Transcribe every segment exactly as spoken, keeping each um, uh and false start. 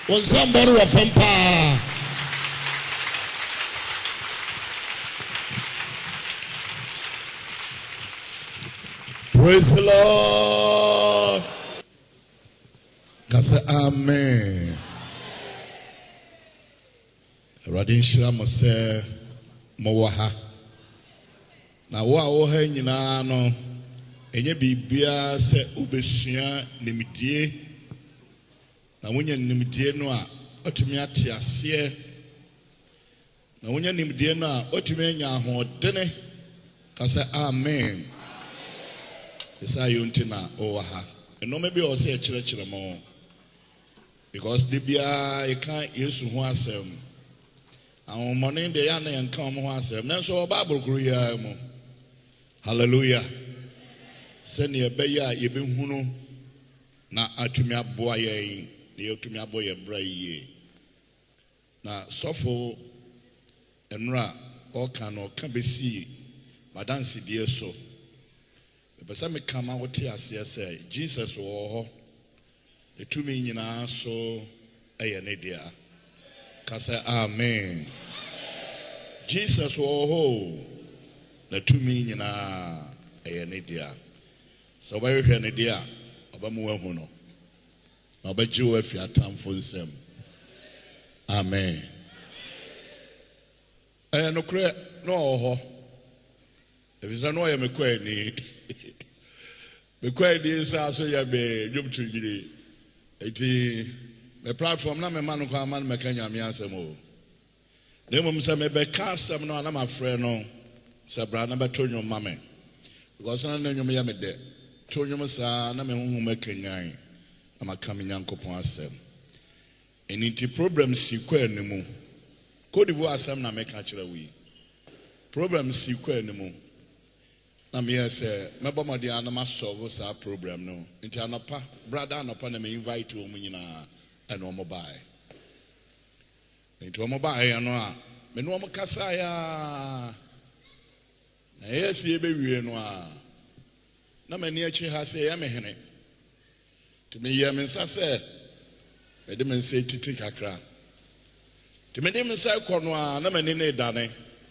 On somebody wa fampa. Praise the Lord. Kasa amen. Radin shira mo se mo wa ha. Na wo a wo ha nyina no enye bibia se ubesua nimdie na wonya nimdie no a otumi ate ase na wonya nimdie no a otumi anya ahodene kasa amen. Isa yuntina o ha eno me bi o se kire kire mo because the bia you can't yesu ho asem awon morning de ya na yan kan mo ho asem na so bible kuru ya mo. Hallelujah. Send your beya ye be hunu na atumi aboa ye na atumi aboa ye bra ye na sofo enra o kan o kan be si madansi die so the person me come out ase say Jesus wo ho etumi nyina so eye ne dia kasa amen. Jesus wo ho na tumi nyina eye ne dia so ba hwe ne dia oba mu wahu no na oba ji wo afia tamfo nsem amen. Eh no kre no ho efisa no ye mekwa ni mekwa ni sa so ya be dwom tugire eti me platform na me man ko aman me kanya me asem o na mum se me be ka asem no na ma frɛ no se bra na be to nwom mame because na nwom ya me de to nwom sa na me honhom akanyan na maka me nyankopon asem eniti problem si kwa animu kodivu asem na me ka kire wi problem si kwa animu na me say mebo modi anama solve sa problem no nti anopa brother anopa na me invite wo mu nyina and wo mobile nti wo mobile no a me no mo kasa ya na yes ye be wie no a na me ni achi ha say ya me hene to me ye me nsa say me de me nsa titi kakra to me de me nsa kɔ no a na me ni ne dane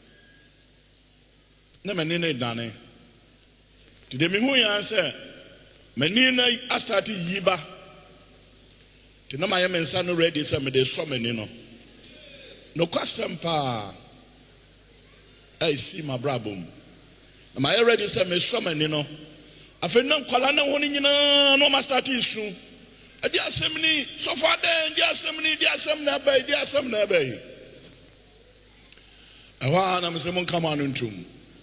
na me ni ne dane today me hu ya say me ni na a start yiba to na my me nsa no ready say me de so me ni no no kwasem pa I see my brabum na my ready say me so me ni no afi na kwala na ho ni nyina no ma start isu e di asem ni so far den di asem ni di asem na ba di asem na ba yi awa na me se mon kama no ntum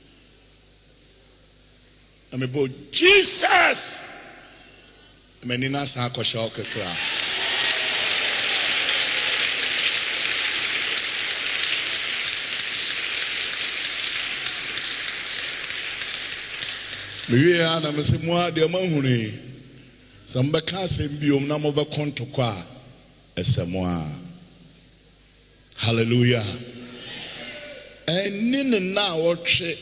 na me bo Jesus me ni na sa ko sha okra we are na me se mo ade ma huni samba ka sem biom na mo be konto kwa esemo a hallelujah eni ne na wo twe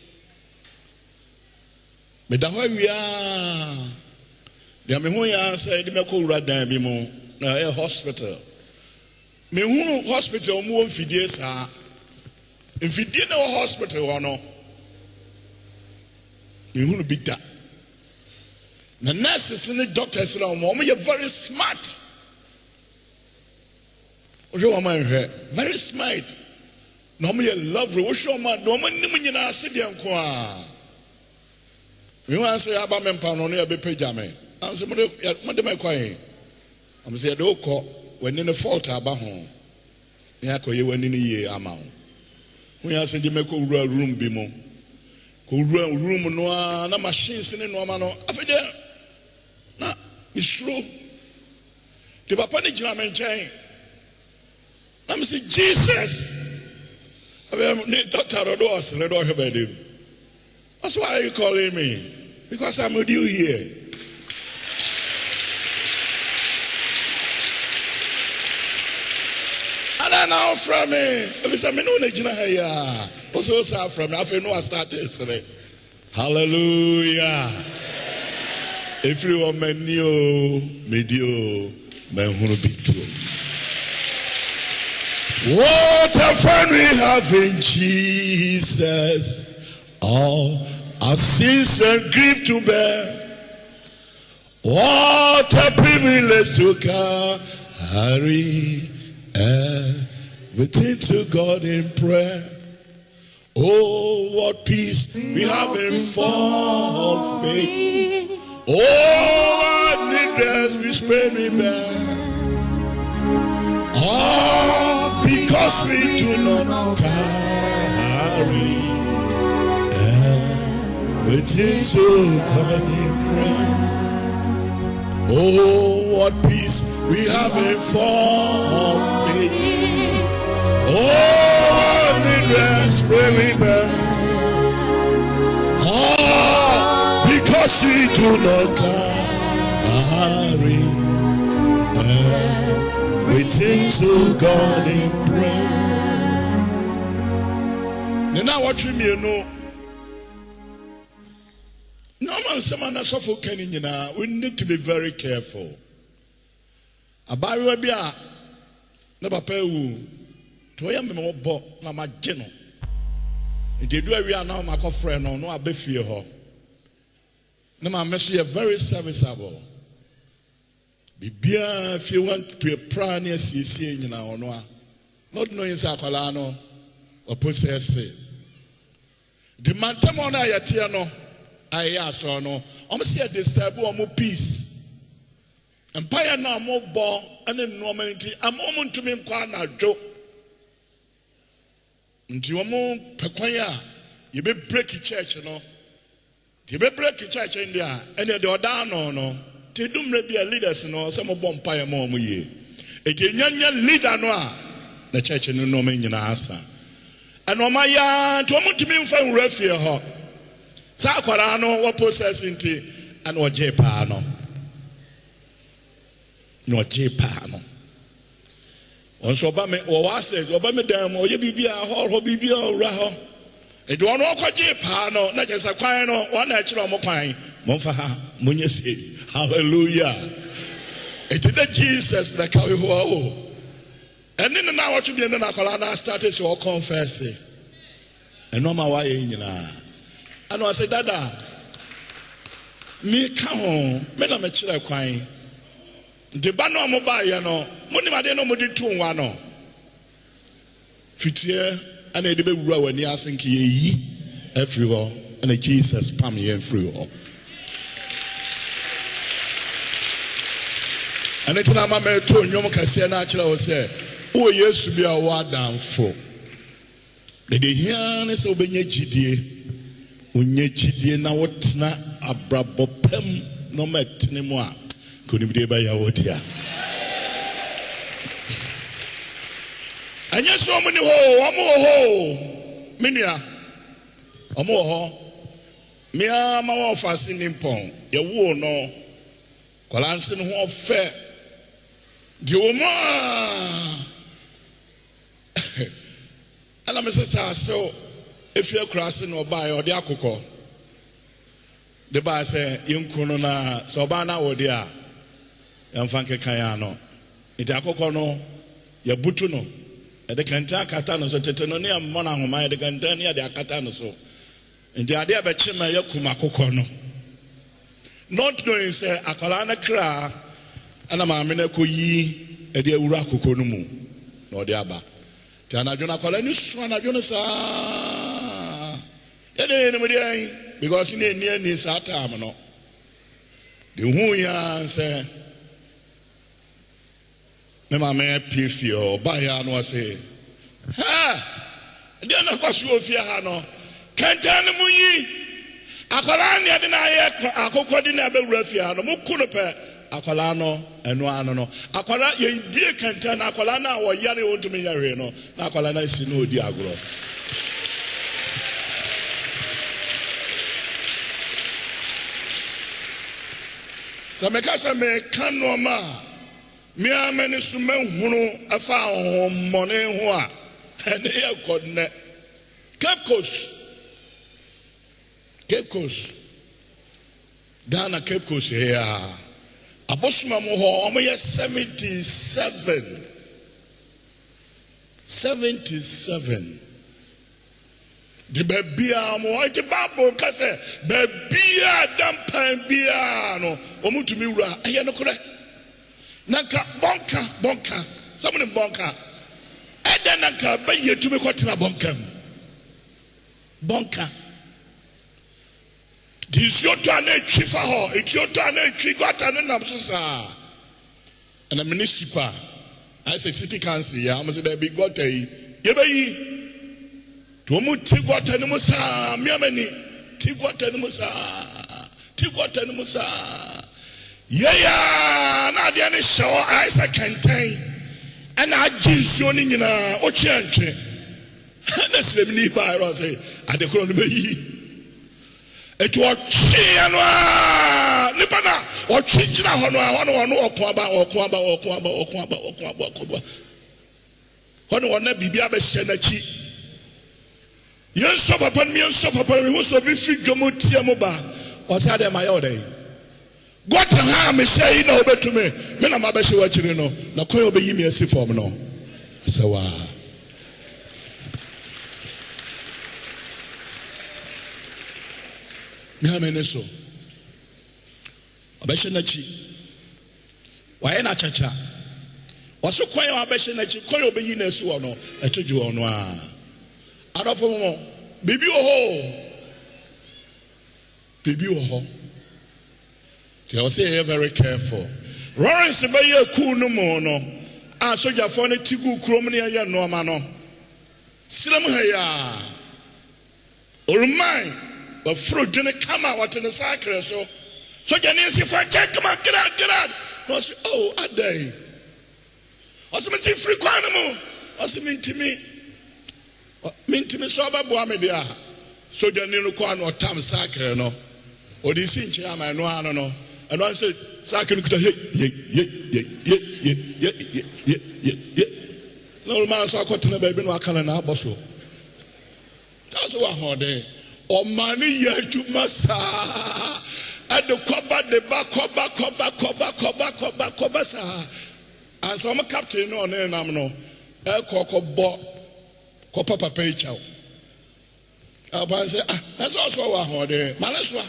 me da ho wia de me hu ya say de me ko wura dan bi mo na e hospital me hu hospital mo mfidie sa mfidie na hospital ho no me hu no big da na nurses and the doctors na mo mo very smart o jo ma very smart na mo ye lovely o show ma do mo nim nyina ase de nko a me wan say aba me mpa no no ya be pagya me am say mo de mo de me kwan am say de okọ wani ne fault aba ho ne akoye wani ne ye ama ho mo ya say de me ko wura room bi mo ko wura room no na machines ne no ma no afede na misro de papa ne gira me nchen na me say Jesus abe doctor do us le do hebede. That's why are you calling me? Because I'm with you here. And I now from me. If it's a minute, you know, yeah. Also, from me. I feel no, I start yesterday. Hallelujah. If you are menu, medio, me who be true. What a friend we have in Jesus. All our sins and grief to bear. What a privilege to carry everything to God in prayer. Oh, what peace we have in full faith. Oh, what needless we spread me back. Oh, because we do not carry everything to God in prayer. Oh, what peace we have in full faith. Oh, needless pray me back. Oh, because we do not carry everything to God in prayer. Now what you mean, no? No man, someone has suffered. We need to be very careful. About you, be a never pay you. To a member bought my general. They do we are now my friend or no, I be fear her. No, my message very serviceable. Be beer if you want to pray near C C in our no, not knowing Sacolano or possess it. The Mantamona Yatiano. I ask or no, I'm saying this type of more peace. And pay now more ball and then normality. A moment to me, Kwana joke. Until you more pequia, you be break your church, you know. You be break your church in there, and you're down or no. They do maybe a leaders, you know, some of Bompire more ye. It is young leader no, the church in the nomin in answer. And on my yard, to a moment to me, find refuge. Saquarano, what possessing tea, and what Japano. No Japano. Once Obama or was it, Obama dam, or you be a horror, be a raho. It don't know what Japano, not just a quino, one natural mopine, Monfaha, Munyasi. Hallelujah. It is the Jesus that carry who. And then now what you be in the Nacolana started to confess it. And no my way in and I said, Dada, me come home, me na me chira kwan. The banner mobile, you know, money my no modi two one no. Fitie, and a debe wura when you ask ye everywhere, and a Jesus pam ye everywhere. And it's not my man to you can say natural say, oh yes to be a word down for. The here is obey G. Unye chidie na wotna abrabopem no metne mu a konibide ba ya wotia anya so mo ni ho omo ho menua omo ho me ama wo fase ni mpon ye wo no kwalanse no ho ofe di wo ma ala me sister so if you're crossing or by or the akoko, the bar say, Yunkuno na Sobana or dia, Yanfanke Kayano. It akokono, Yabutuno, and the Kanta Katano, so Tetanonia Mona, whom I the Cantania de Akatano so. And the idea of a chima Yakumakokono. Not knowing, say, Akalana Kra, and a mamina kuyi, a dear Urakukonumu, no the Abba. Tana Jona Colani Swana Jonasa. Because in the near this time, no. The who ya say, Nema may piece you, buy no say, ha, then of course you will fear no. Can't tell me, Akolani, I deny a cocodina Belrafiano, Mukunope, Akolano, and one no. Akola, you be content, Akolana or Yari want to me, Yarino, Akolana is no diagro. Samekasa me kanoma me amene sume hunu afa hommone ho a ene ye kodne Cape Coast Cape Coast Ghana Cape Coast here abosuma mo ho omo ye seventy-seven seventy-seven. The babia mo ite Bible ka say babia dampan bia no omutumi wura eye no kore nanka bonka bonka somebody bonka eda nanka baye tumi kwotena bonkam bonka disyoto ana twifa ho etioto ana twi gota no nam so sa and a municipal I say city council ya am say there be gota yi ye bayi Tomu tigwata ni musa miameni tigwata ni musa tigwata ni musa yeya na dia ni show aisa kenten ana ajinsuo ni nyina ochiantwe na sremni ba ro say adekoro no meyi etu ochi anu a nipa na ochi gina ho no a ho no no okon aba okon aba okon aba okon aba okon aba okon aba ho no na bibia be hye na chi Yes, so papa, me and so papa, we also be free Jomutia Moba. What's that? My order. Got to harm me say no better to me. Men am abashi watching no. Na koyo be me see form no. So ah. Me amene so. Abashi na chi. Wa na chacha. Waso koyo abashi na chi koyo be yi na so no. Etoju ono ah. Adofo baby oho baby oho they will say you're very careful Lawrence be ye cool no more no ah soldier for ne tigu krom ne ya no ma no sram ha ya orumai but fruit didn't come out what in the sacre so soldier ne si for check come get out get out no say oh adai also me see free kwan mo also me ntimi Mintimi so ababo amedia so jani no kwa no tam sakre no odi si nche ama no ano no eno an say sakre no kuta ye ye ye ye ye ye ye ye ye ye no man so akotena ba bi no akana na aboso that's what hode o mani ye adwuma sa ade koba de ba koba koba koba koba koba koba sa and some captain no na nam no e kokobo ko papa pay chow aban say ah that's also wa ho de maleswa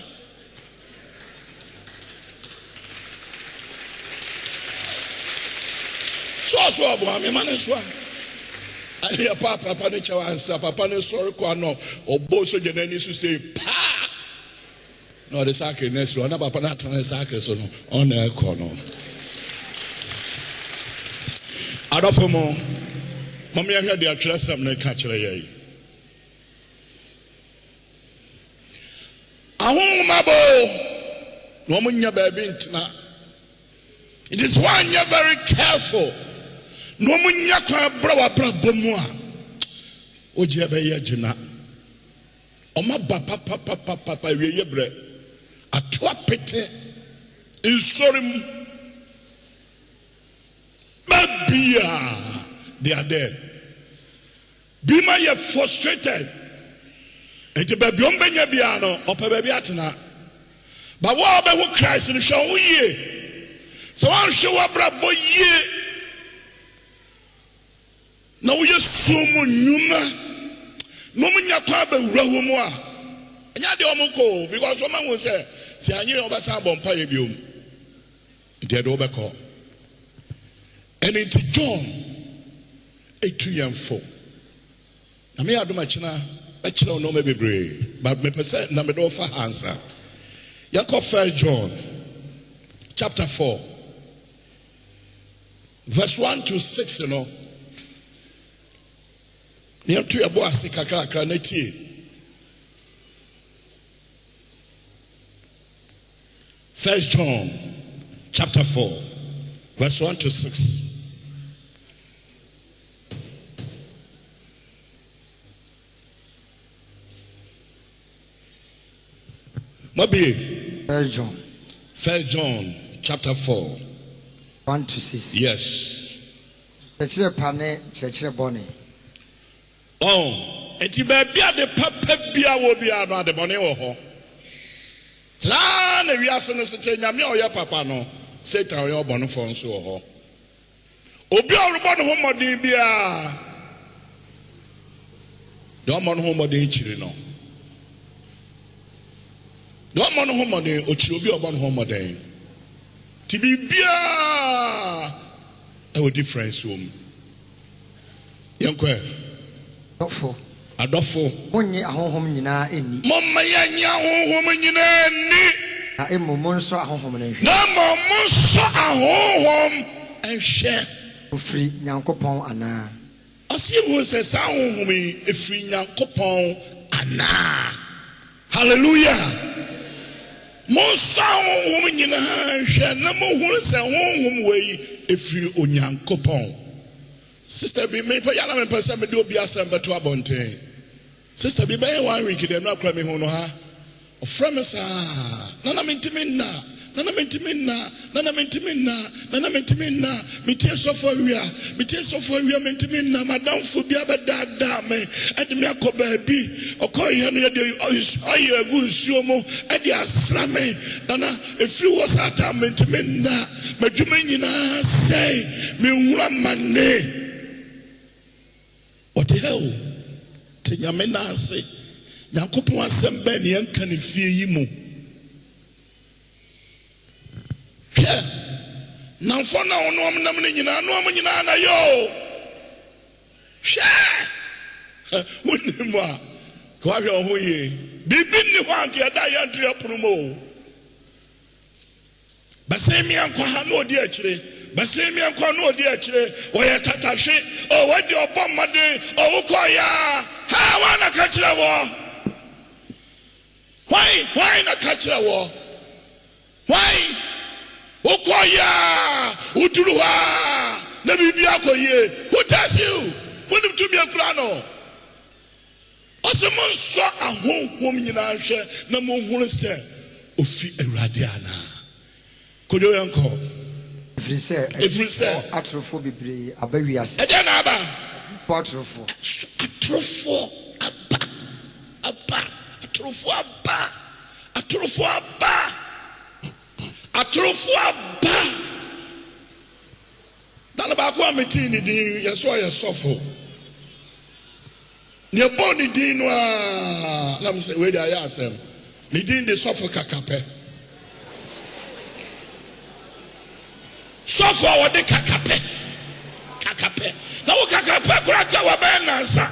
so so abo am maleswa ali papa papa ne chow answer papa ne sorry ko no obo so je na ni so say pa no the sacre next one na papa na tan sacre so no on e ko no adofo mo Mommy, I heard the address of the catcher. I want my boy. Woman, your baby. It is one you're very careful. No one yakwa brawa brabomwa. Oje be ye jina. Oma papa papa papa papa we bre. Atwa pete. Insorim. Babia. They are there. Bima ye frustrated. Enti baby ombenya biano opa baby atena. Ba wa be wo Christ no hwe wo ye. So wan hwe wa brabo ye. Na wo ye sumu nyuma. No munya kwa ba wura wo mu a. Enya de omko because woman will say si anye obasa bompa ye biom. Enti de obekọ. And into John eight young four. I may have do much now. Actually, no, maybe brave, but me percent number do for answer. Yankov First John, chapter four, verse one to six. You know, near to your boy, Sikakra Kraneti. First John, chapter four, verse one to six. Maybe First John. First John chapter four. One to six. Yes. Chechire pane, chechire bone. Oh, eti baby ade papa bia wo bia no ade bone wo ho. Tla na wiase no se nyame oya papa no, Satan oya bone fo nso wo ho. Obi a robo no ho modin bia, The one who more than children. The one who more than Ochibi or one who more than Tibia. A difference room. Young queer. Dofo. A dofo. Onye ahohom nyina eni. Mama yanya ahohom nyina eni. Na emo monso ahohom na hwe. Na mo monso ahohom enhwe. Ofri Nyankopon ana. Asi hu se sa ahohom efri Nyankopon ana. Hallelujah. Monso ahohom nyina hwe na mo hu se ahohom wei efri Onyankopon. Sister be me pa yana me pesa me de obi asem beto abonten. Sister be be one week dem na kra me hu no ha. Ofra me sa na na mentimi na na na mentimi na na na mentimi na na na mentimi na me tie so for wia me tie so for wia mentimi na madam fo bia be da da me e de me akoba bi okoye no ye de oye agu nsuo mo e de asra me na na efri wo sata mentimi na madwuma nyina sei me nwura mane. What the hell? Tenyame na ase. Nyankopon asem ba ne yanka ne fie yi mu. Hwe. Namfo na ono am nam ne nyina no am nyina na yo. Hwe. Woni mo. Ko ahwe ho ye. Bibi ni ho anke da ya ntu ya promo. Basemi anko ha no odi akire. Basemi anko no odi akire. Wo ye tatahwe. O wadi obomade. O ukoya. Ha wana kachira wo. Why? Why not catch a war? Why? Okoya, Uturuha, Nabibiakoye. Who tells you? When you to be a grano? Osamon saw a home woman in our share, no more who said, Ofi Radiana. Could you uncle? If you say, if you say, Atrophobia, a baby as a danaba, Atrofo, Atrofo, Abba, Abba. Atrofo aba atrofo aba atrofo aba dala ba ko ameti ni din yeso yesofo ne bon ni din no a na me say we dey asem ni din de sofo kakape sofo wo de kakape kakape na wo kakape kura ka wa ba nansa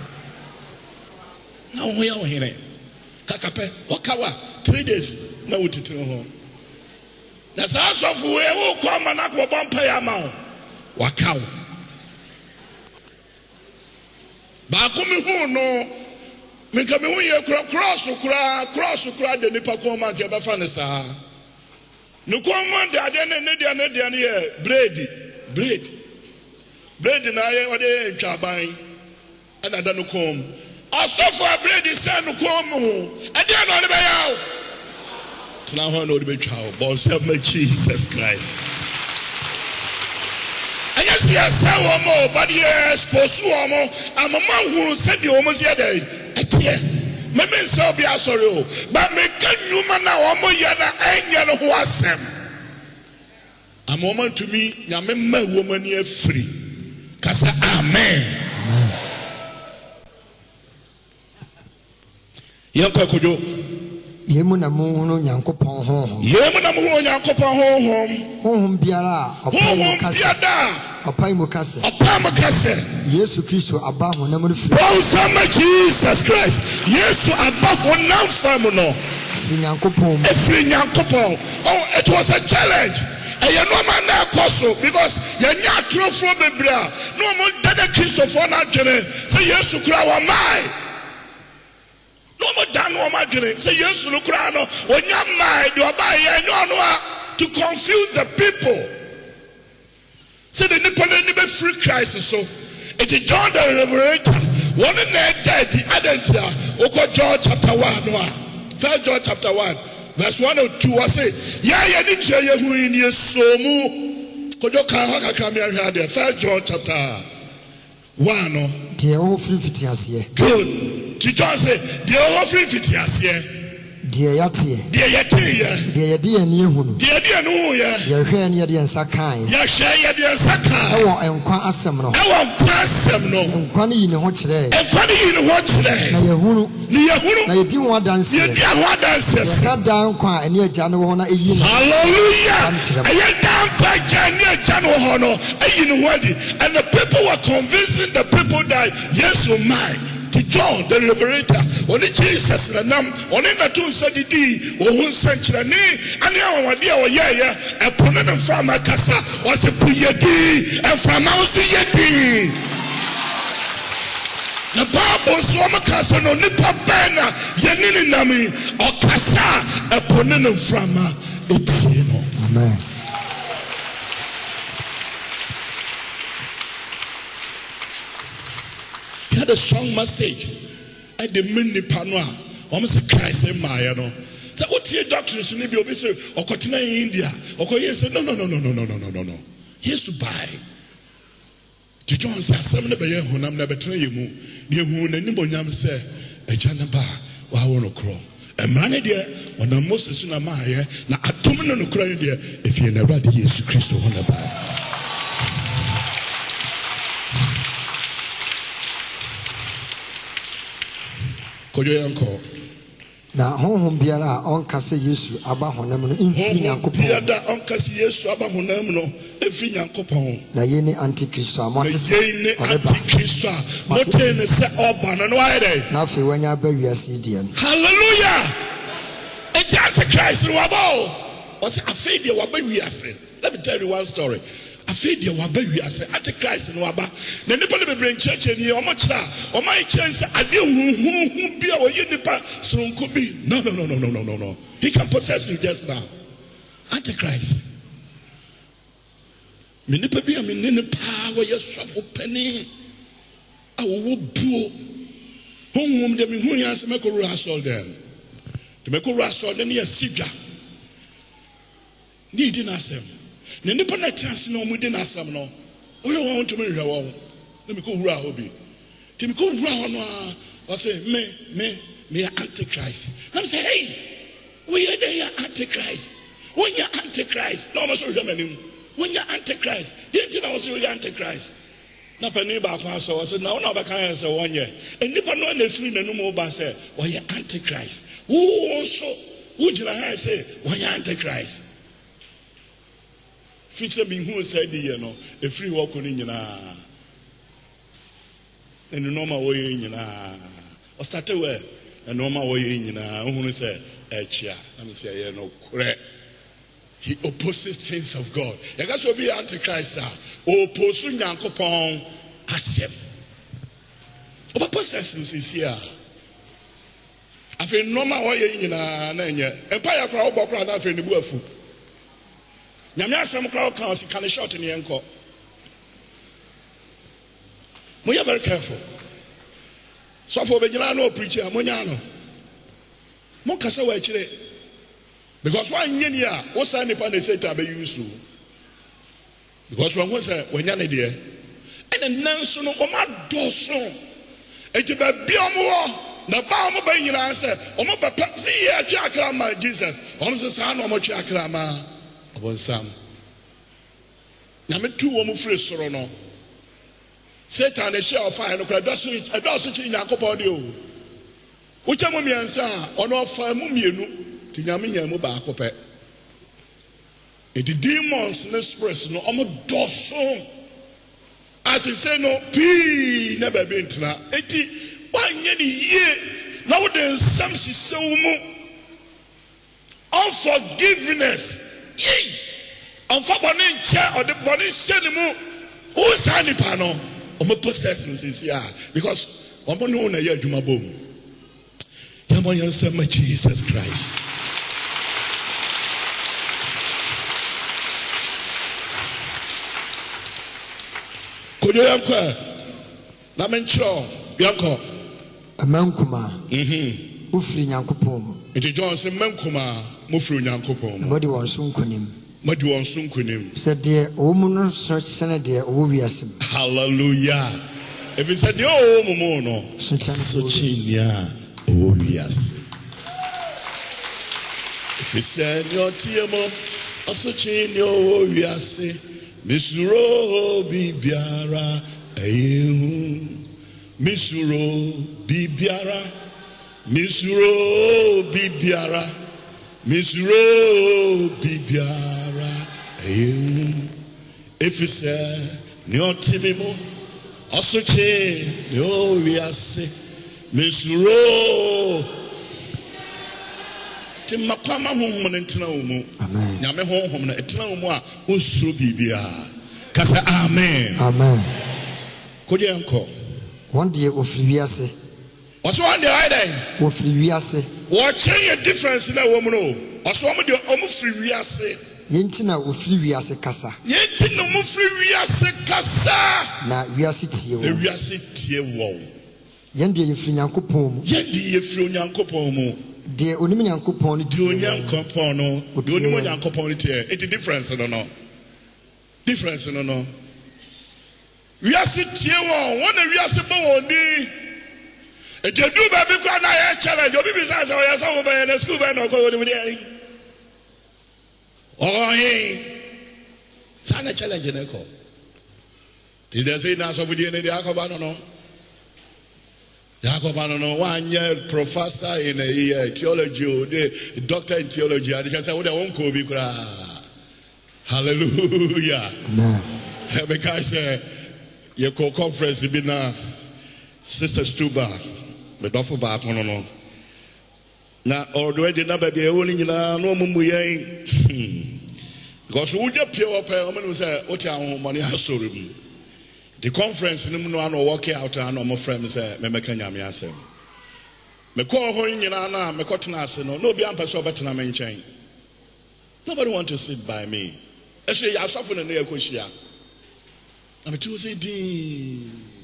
na wo ya wo hire kakape wakawa three days na wotiti ho na sa asofu we wo kwa mana ko bompa ya ma ho wakawo ba ko mi hu no me ka me hu ye cross kura cross kura de nipa ko ma ke ba fa ne sa no ko mo de ade ne ne de ne de ne ye bread bread bread na ye ode twaban ana da no kom Asofo bread is send come home. I dare not be out. Now, I know the big child, but serve me Jesus Christ. I guess yes, I more, but yes, pursue more. I'm a man who said the almost yesterday. I tell me, so be a sorrow, but me can you man now, Omo Yana, and Yana who was them. A moment to me, Yamma woman here free. Kasa, amen. Yanko kojo yemu na muhunu Nyankopon honhom yemu na muhunu Nyankopon honhom honhom biara opai mu kase opai mu kase opai mu kase Yesu Kristo aba honam no firi oh sama Jesus Christ Yesu aba honam fam no firi Nyankopon firi Nyankopon. Oh, it was a challenge. And you know man na koso because you nya trofo bebra no mo dada Kristo for na dwene say Yesu kura wa mai. No more than one margin. Say yes to Lucrano. When you mind, you are by to confuse the people. Say the Nippon free Christ. So it is John the Revelator. One in there dead, the other Oko John chapter one. First John chapter one, verse one or two. I say, yeah, yeah, didn't hear you in your soul. First John chapter one. Dear, oh, free fitias here. Good. John said, the offering fitias here. Dear Yatia, dear Yatia, dear dear Nihunu, dear dear no, your hair near the Sakai, Yashaya, dear Saka, and Quan Asamno, I want Quasamno, and Quani in watch today, and Quani in watch today. Nayahunu, Nayahunu, now you didn't want dance, you got down Quan and near Januana. Hallelujah! I am down quite near Januano, and the people were convincing the people that yes, oh my. To John the Revelator, only Jesus and them, only the two Sadidi, or one century, and now one dear, yeah, a ponent from Makasa was a Puyati, and from Mousi Yeti. The Bible so Makasa no Nipa Bena, Yanini Nami, or Kasa, a ponent from Utino. Amen. He had a strong message. I the mini panwa. Almost a Christ in my no. So what your doctrine is to be obese or continue in India. Or say no no no no no no no no no no. Yes to buy. To John says some never hear who I'm never telling you mu. Near who the nimble yam say a janaba wa won't crow. A man dear when the most is in a maya na atomino no crying dear if you never did Jesus Christ on the bar. Na honhom biara onka se Yesu aba honam no imfi Nyankopon biara onka se Yesu aba honam no imfi Nyankopon na ye ni antikristo amote se ye ni antikristo mote ne se oba no no ayede na fe wanya ba wiase die no hallelujah eti antichrist no aba o se afi die wa ba wiase. Let me tell you one story. Afei dia waba wiase antichrist no waba na nipa le bebre nchurch ni o mo kira o mai chance ade huhuhu bia wo ye nipa sonko bi no no no no no no no he can possess you just now. Antichrist me nipa bi am ne ne pa wo ye sofo pani a wo buo honhom de me hu ya se mekoro asol dem de mekoro asol dem ye sidwa ni di na asem. Ne nipa na chance no mu di na asam no o ye won to me hwe won na me ko hura ho bi ti me ko hura ho no a o say me me me antichrist na me say hey we are the antichrist when you antichrist no me so hwe manim when you antichrist didn't na o say you antichrist na pani ba kwa so o say na una ba kan say won ye e nipa no na free na no mo ba say o ye antichrist wo so wo jira ha say wo ye antichrist. Fisher being who said the year no, a free walk on in yana. And the normal way in yana. Or started where a normal way in yana, who say, a chair. Let me say, no, correct. He opposes things of God. You guys will be antichrist, opposing Yankopon, Hashem. Opposing is here. I feel normal way in yana, Empire crowd, Bokra, nothing in the buff. Nyame asem crowd can see can short in the enko. We are very careful. So for Bejana no preacher, Monyano. Monkasa wa chile. Because why nyenia, what's any pan they say to be used to? Because one was a when yana dear. And then Nanso no Oma Dawson. It be Biomo, the Bama Bayan answer, Oma Papa, see here, Jackrama, Jesus. Honestly, son, Oma Jackrama. Upon some Yame two woman free sorono. Satan the share of fire, no crowd does it, a dozen in Yakopodio. Which a mummy answer, or no fire mumienu, to Yamiya Muba Cope. It the demons in express no almost doson. As he said, no P never been to now. Eighty one year now, there's some she so unforgiveness. Yay! On for one chair or the body cinema. Who is Hanny Pano? On my possession is here because I'm going to hear Juma Boom. Yamoyan Sama Jesus Christ. Could you have quite? Lamencho, Yanko. A mankuma. Hm. Ufri Yankupom. It is Johnson Mankuma, Mufru Yankupom. Body was soon kunim. Madu on soon kunim. Said dear, woman, such senator, Obiasim. Hallelujah. If it's a yo, Momono, such a Obias. If said your tiamo, also chain your wiase, Misuro bibiara, ayu, Misuro bibiara, Misuro bibiara, Misuro bibiara, ayu. If said your timimo, also chain your wiase, Misuro. Timakwama home and tina umu. Amen. Yame home and tina umwa usru bibia. Kasa amen. Amen. Kodi anko. One day ofriwiase. What's one day I day? Ofriwiase. What change a difference in a woman? What's one with your omufriwiase? Yentina ofriwiase kasa. Yentina omufriwiase kasa. Na wiase tie wo. Na wiase tie wo. Yende yefri Nyankopon mu. Yende yefri Nyankopon mu. De onim Nyankopon ni tie. De Nyankopon no. De onim Nyankopon ni tie. It's a difference no no. Difference no no. Wiase tie wo. Wona wiase bo woni. E je do ba bi kwa na ye challenge. Obi bi say say o ya so go be na school be no ko woni dey. Oh hey. Sana challenge na ko. Ti dey say na so bi dey na dey akoba no no. Jacob no one year professor in a year theology or the doctor in theology. I just say what I won't call me. Hallelujah. Amen. Because your co conference be now Sister Stuba, but not for back on no. Now already number be only in a no muye. Because who just pure up a woman who say what your money has so. The conference no no no work out and my friend say me make nyame asem me call ho nyina na me kotena ase no no bi ampa so betena me nchen. Nobody want to sit by me. Actually ya sofo na na yakohia na me to say di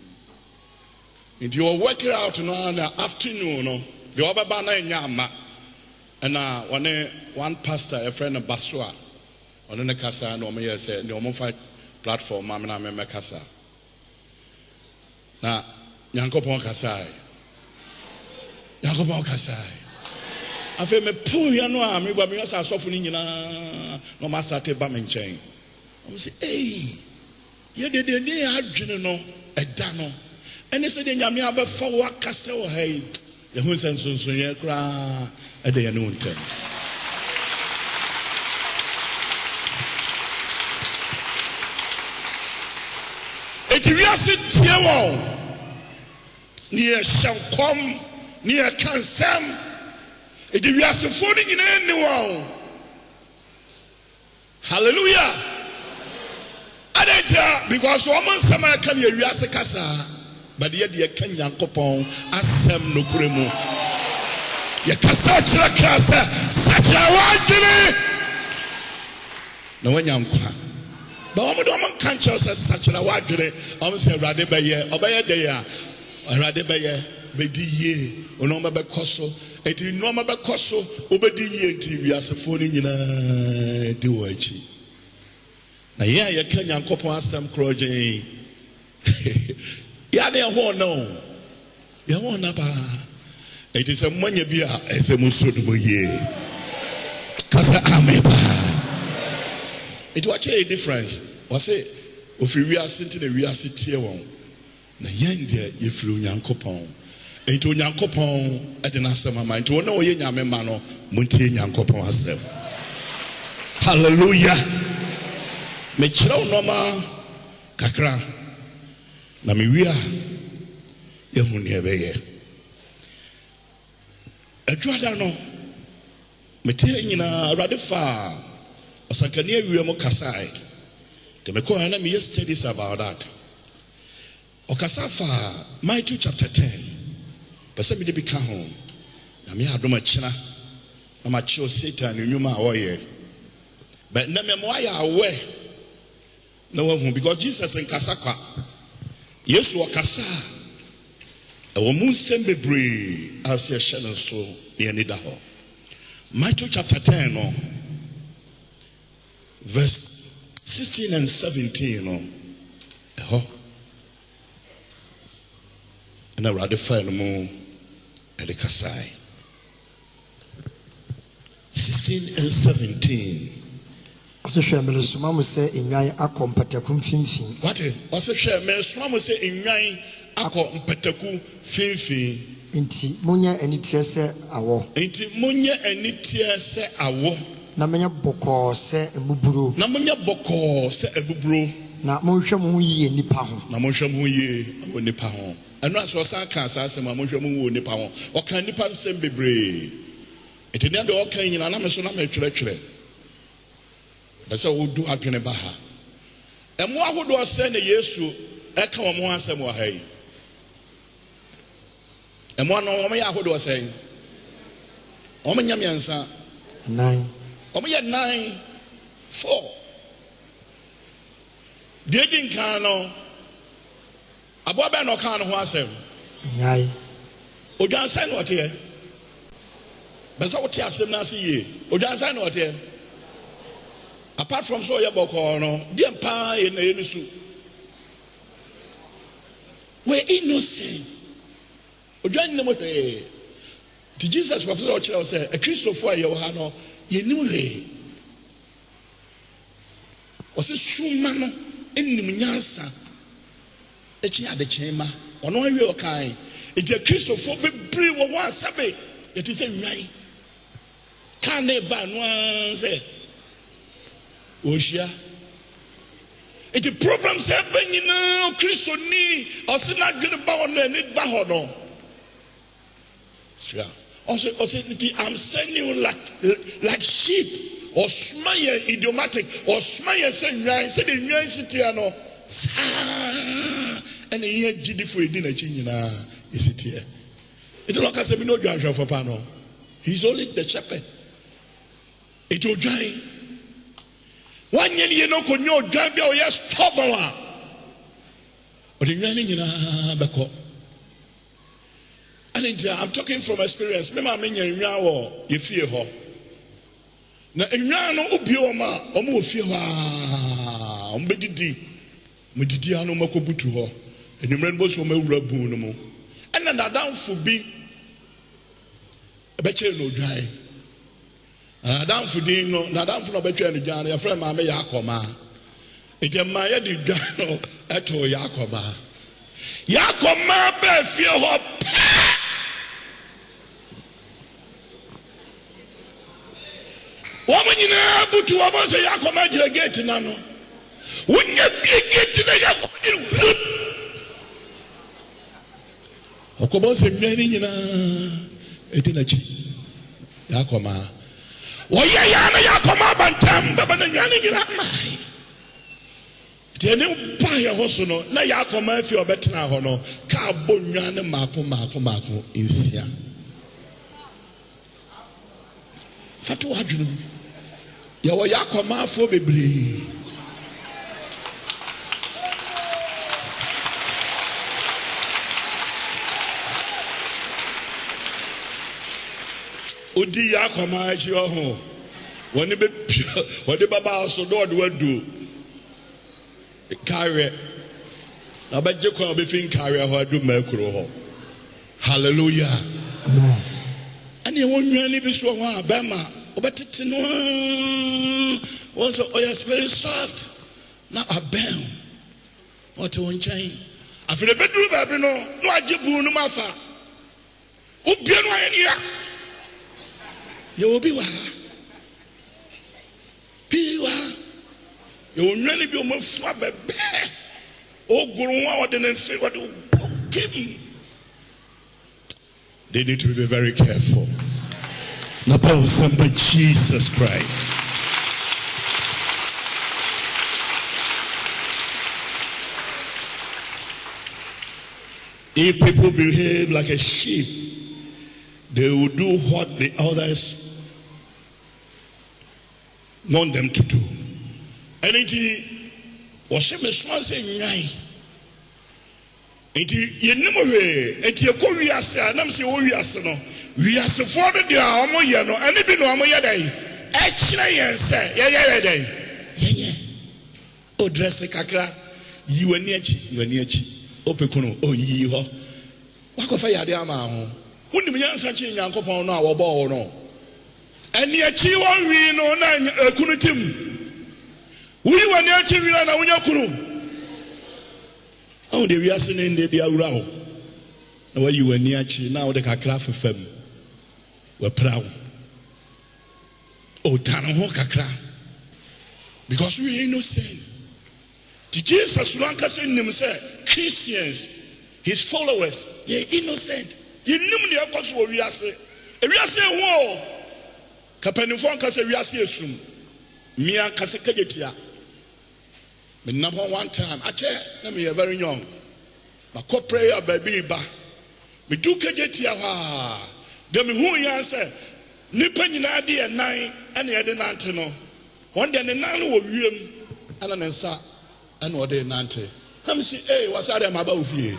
if you are working out no na afternoon no the obaba na nyama and na one one pastor a friend of Baswa on the kasa no me say the omo platform ma na me kasa. Na Nyankopon kasai. Nyankopon kasai. Afa me pu ya no a me gba me asa asofo ni nyina no ma sate ba me nchen. Om say eh ye de de ni adwene no eda no. Ene se de nyame abefa wo akase wo ha yi. Ye hu nsensonson ye kra e de ye no ntem. Eti wiase tie wo ni e shankom ni e kansam eti wiase fo ni nyina ni wo. Hallelujah. Adenta because woman sama kan ye wiase kasa but ye de kan Nyankopon asem no kuremu ye kasa kira kasa sakira wadini na wanyankwa. But I'm not conscious as such a word. I'm saying, Radde Baye, Obaya Dea, Radde Baye, Bedi Ye, Onoma Bacoso, et in Noma Bacoso, Obedi Ye, T V as a phone in a duochi. Now, yeah, you can yankopo some croje. Yade a horn no. Yawanaba. It is a money beer as a musudu ye. Casa Ameba. It was a difference. Was it if we are sitting in the city one? Na yende ye flew Nyankopon. It was Nyankopon at the Nasama mind to know ye nyame mano, Munti Nyankopon herself. Hallelujah. Me chro noma kakra. Na mi wia ye hu ne beye. Adwada no me te nyina Awurade fa Osakania Wiemo Kasai. The Meko and me studies about that. Okasafa, Matthew chapter ten. But some me become home. Na me adoma china. Na ma chio Satan nyuma oye. But na me moya awe. No one because Jesus in Kasakwa. Yesu wakasa. Ewo mu nsem bebre as ye hye so ye nida ho. Matthew chapter ten no. Verse sixteen and seventeen no. Eho. And I rather find more at the Kasai. sixteen and seventeen. Also share me suma mo say enwan akọ mpataku mfimfin. What? Also share me suma mo say enwan akọ mpataku finfin. Inti munya enitie se awo. Inti munya enitie se awo. Na menya boko se ebuburo. Na munya boko se ebuburo. Na monhwe mo yie nipa ho. Na monhwe mo yie wo nipa ho. Eno aso san kan sa asem a monhwe mo wo nipa ho. O kan nipa nsem bebre. Etenia de o kan nyina na me so na me twerɛtwerɛ. Bese wo du adwene ba ha. Emo ahodo ɔsɛ na Yesu ɛka wo mo asɛm wɔ ha yi. Emo no wo me ya ahodo ɔsɛ. O me nyame ansa. Nine. O me yɛ nine. Four. Deɛ di nkan no aboa bɛ na ɔka no ho asɛm. Nyai. Odwansan na ɔteɛ. Bese wo te asɛm na ase yie. Odwansan na ɔteɛ. Apart from so yaboko no, dear pa in the Yenusu. We're innocent. Ojan no way. To Jesus, Professor Ochel said, a Christopher Yohano, ye knew he. Was a Schumann in the Munyansa. A chia de chamber, on one real kind. It's a Christopher be brave or one sabe. It is a right. Can't they ban one say? Oshia. It the problems happen, you know, Christo ni or say not gonna bow on it bahono. Also, also, I'm sending you like like sheep or smile idiomatic or smile saying right, say the university ano and a year G D for a dinner china is it here. It's like I said, no judge for pano. He's only the shepherd. It will dry. One year you know could no drive your yes trouble. But in running in a back. And I'm talking from experience. Remember, I mean, you fear her. Now, in Rano, Ubioma, or more fear her. Um, Bedidi, Medidiano Makobutu her. And the rainbows from a rabuno. And then that down for be a better no dry. And down for Dino, not down for no better than Johnny, a friend, Mamma Yakoma. It's a Maya di Gano at Yakoma. Yakoma, bear fear her. Woman in a boot to a say Yakoma gate in Nano. Wouldn't you be a gate in a Yakoma? Okobo say, many in a Etinachi Yakoma. Oh, yeah, yeah, Yakoma Bantam, but then you're not mine. Tene pa ya hosono na ya akoma afi obetena ho no ka bonwa ne mako mako mako insia fatu adwunu ya wo ya akoma afo bebre odi ya akoma achi ho woni be woni baba so do do adu carry abaje kwa obefin carry ho adu makuro ho hallelujah amen ani wonwa ni bi so ho abema obetete no was oh yes very soft na abem what won chain afire beduru ba bi no no ajebu no mafa obie no ayenia ye obi wa biwa you really be more flabby. Oh, go on and say what you give me. They need to be very careful. Not about somebody, Jesus Christ. If people behave like a sheep, they will do what the others want them to do. And it was a response in nine. It you never hear it. You call me as I am saying, oh, yes, no. We are so far that they are more, you know, and even no more day. Actually, yes, yeah, yeah, yeah, yeah, yeah. Oh, dress a kakra. You and Yachi, you and Yachi. Open, oh, ye ho. What of fire, dear man? Wouldn't be answering Uncle Pono or Bono? And the achieve one we know nine kunutim. We were near Chivina na Unyakunu. Oh, the reason in the Diarao. No, you were near Chi now the Kakra for fem. We're proud. Oh, Tanaho Kakra. Because we innocent. The Jesus Lanka said himself, Christians, his followers, they're innocent. You knew me, of course, what we are saying. We are saying, whoa. Capenifon Casa, we are saying, Mia Casacaditia. But number one time, I tell let me a very young. My co prayer, baby, ba. Me do Cajetia. Then me who answer, Nipanina di and nine, and the other Nantino. One day the nine will ream, and an answer. And what they nante. Let me see, hey, what's that about here?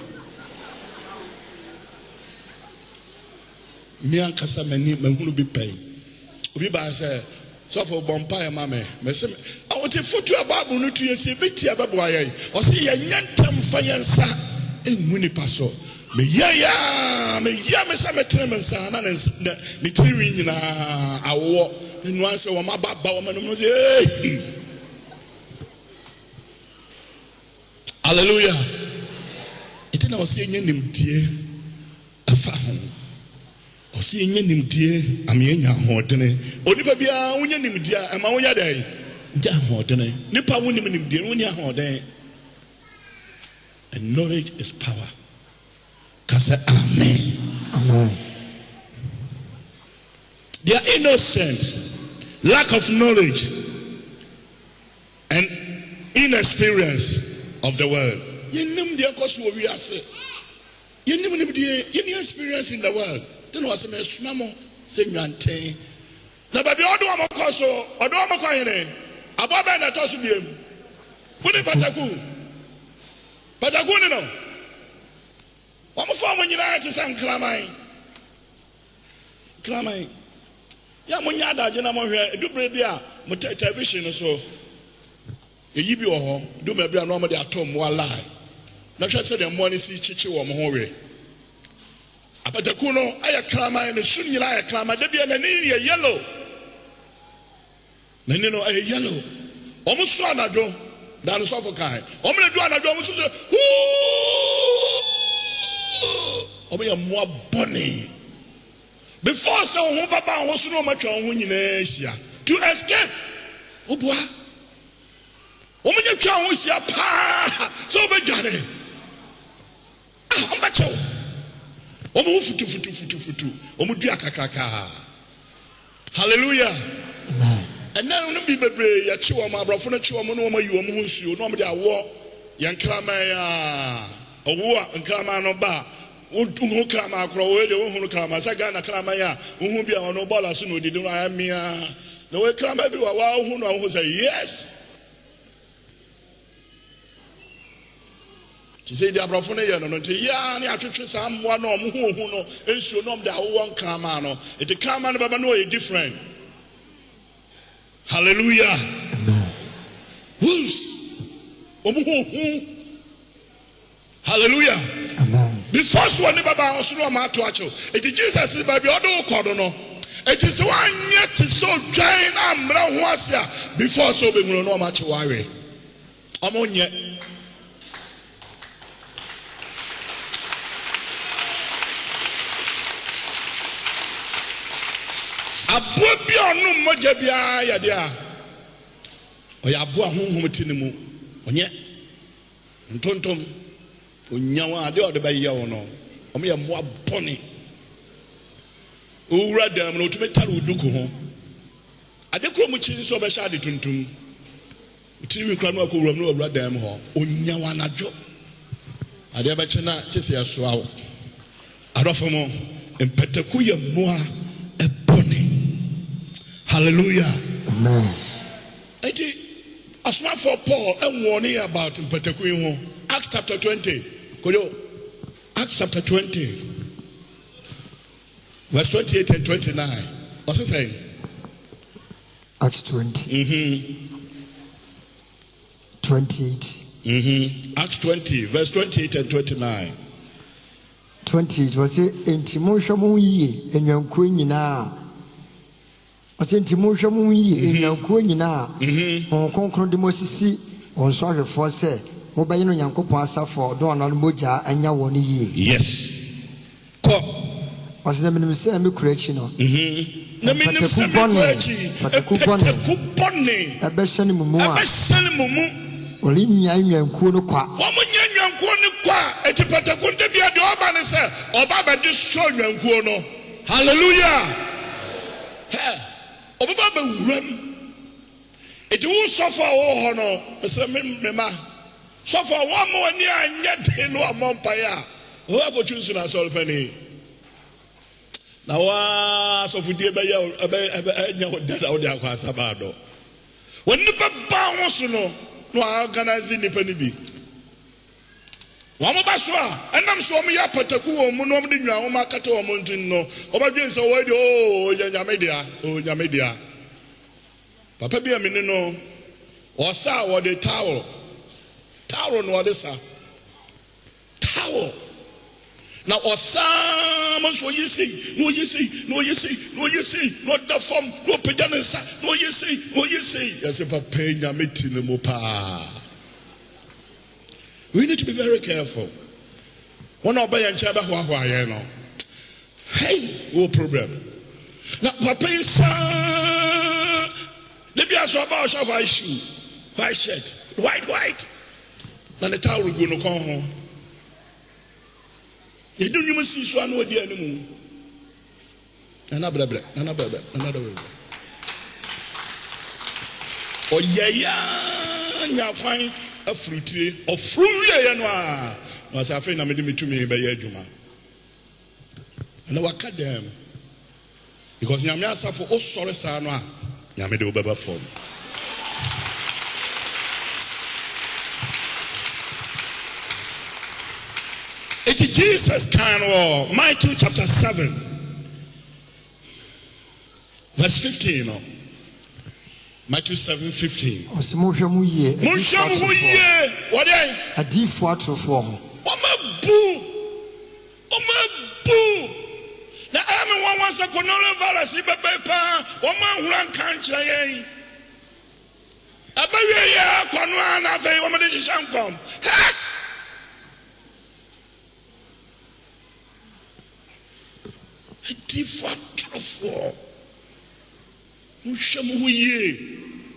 Me and Casa many men will be paying. We by say, so for Bompire, mamma, I want to foot you about Munutu, see Victy about Boye, or see a yantam fayansa in Munipaso. Me ya ya, me ya, me some tremens, and the tree in a war. And once a woman about Bowman was a hallelujah. It is saying him dear a fahon. Or seeing him dear, I mean, Hordene. Only baby, I win him dear, and my own day. Jan Hordene. Nipa win him dear, when you horde. And knowledge is power. Kasa amen. Amen. They are innocent, lack of knowledge, and inexperience of the world. You know the cause what we are saying. You know the you experience in the world. Then was a smamo say you ante. Na baby odo amakoso, odo amakwanyere. Ababa na tosu biem. Woni pataku. Pataku ni no. Omo fo mo nyina ate san kramai. Kramai. Ya mo nya adaje na mo hwe edubre dia mo television so. Ye bi wo do ma bia no mo de atom wa lie na hwe se de mo ni si chichi wo mo ho we apataku no aya krama ne sun nyina aya krama de bia na ni ye yellow na ni no aya yellow o mo so anadwo da no so for kai o mo do anadwo mo so o mo ya mo boni before so ho baba ho so no ma twa ho nyina hia to escape obua Woman, you can't wish your pa so big. I'm not sure. Omu futu futu futu futu. Omu diaka kaka. Hallelujah. And now no be bebre ya chiwa ma brafo na chiwa mo no ma yi omu nsuo no mo de awo yan krama ya. Owo nkrama no ba. Wo krama akro we de wo hunu krama saga na krama ya. Wo hu bia ono bola so no didi no ayamia. Na we krama bi wa wa hu no hu say yes. She said, "The Abraham ya no nti ya ni atwetwe sam wa no mo hu hu no ensuo no de awo nkrama no it krama no baba no e different." Hallelujah. Wolves. Omu. Hallelujah. Amen. The first one baba osu no ma to acho. It is Jesus is baby odo kodo no. It is one yet so join amra ho asia before so be mu no ma che ware. Omonye. Abo bia no moja bia ya dia. Oya abo ahonhom tinimu. Onye. Ntontom. Onyawa ade ode baye wo no. Omo ye mo abone. Owura dam no tumi tare oduku ho. Ade kro mu chi so be sha ade tuntum. Tiri kra no akowura no owura dam ho. Onyawa najo. Ade ba chena chese aso awo. Arofomo empetaku ye moa ebone. Hallelujah. Amen. Eti asma for Paul and warning about in Pataku. Acts chapter twenty. Koyo. Acts chapter twenty. Verse twenty-eight and twenty-nine. What's it saying? Acts twenty. Mm-hmm. twenty-eight. Mm-hmm. Acts twenty, verse twenty-eight and twenty-nine. twenty-eight was it in Timon Shamu ye and your queen na. Asenti mo hwe mo yi enyankuo nyina on konkro de mosisi on so ahwefo se mo bayi no Nyankopon asafo do ona no moja anya woni yi. Yes. Ko. Osina minim se me kurachi no. Mhm. Na minim se me kurachi. Pataku bone. Pataku bone. Ebe hye mumu a. Ebe hye mumu. Oli nya nyankuo no kwa. Wo mo nya nyankuo no kwa. Eti pataku de bia de oba ne se oba ba de so nyankuo no. Hallelujah. Hey. Oba ba wuram. Eti wo sofo wo ho no, mesre me ma. Sofo wo mo ani anya de no amompa ya. Wo abochusu na so pani. Na wa sofo die ba ya anya wadada wo de akwasa ba do. Woni ba ba ho so no, no organize ni pani bi. Wa mo ba so a, enam so mo ya pataku wo mu no mo de nwa wo makata wo mo ntin no. Oba dwen so wo de o ya nyame dia, o nyame dia. Papa bi amene no, o sa wo de towel. Towel no de sa. Towel. Now osam so yisi, no yisi, no yisi, no yisi, no da form, no pejanesa, no yisi, no yisi. Yes, papa nyame tinemu pa. We need to be very careful. One obey and chaba hwa hwa ye no. Hey, no problem. Now papa is the be aso about show white shoe, white shirt, white white. Na the towel go no kon ho. Ye do nyum si so anu odi animu. Nana brebre, nana brebre, nana brebre. Oyaya nya kwan afrutire, ofruye ye no a. Na sa fe na me de metumi be ye adwuma. Na waka dem. Because nyame asafo o sore sa no a, nyame de obeba form. It's Jesus kind of Matthew chapter seven, verse fifteen. You know? Matthew seven fifteen. Osimohwe mu ye. Monhwe mu ye. What dey? Adifo atrofo ho. Omabu. Omabu. Na ame wan wan se coronavirus bebe pa, omanhura kan kire yen. Abawie ya kwanu ana fe wo me de hyankom. Ha! Adifo atrofo. Monhwe mu ye.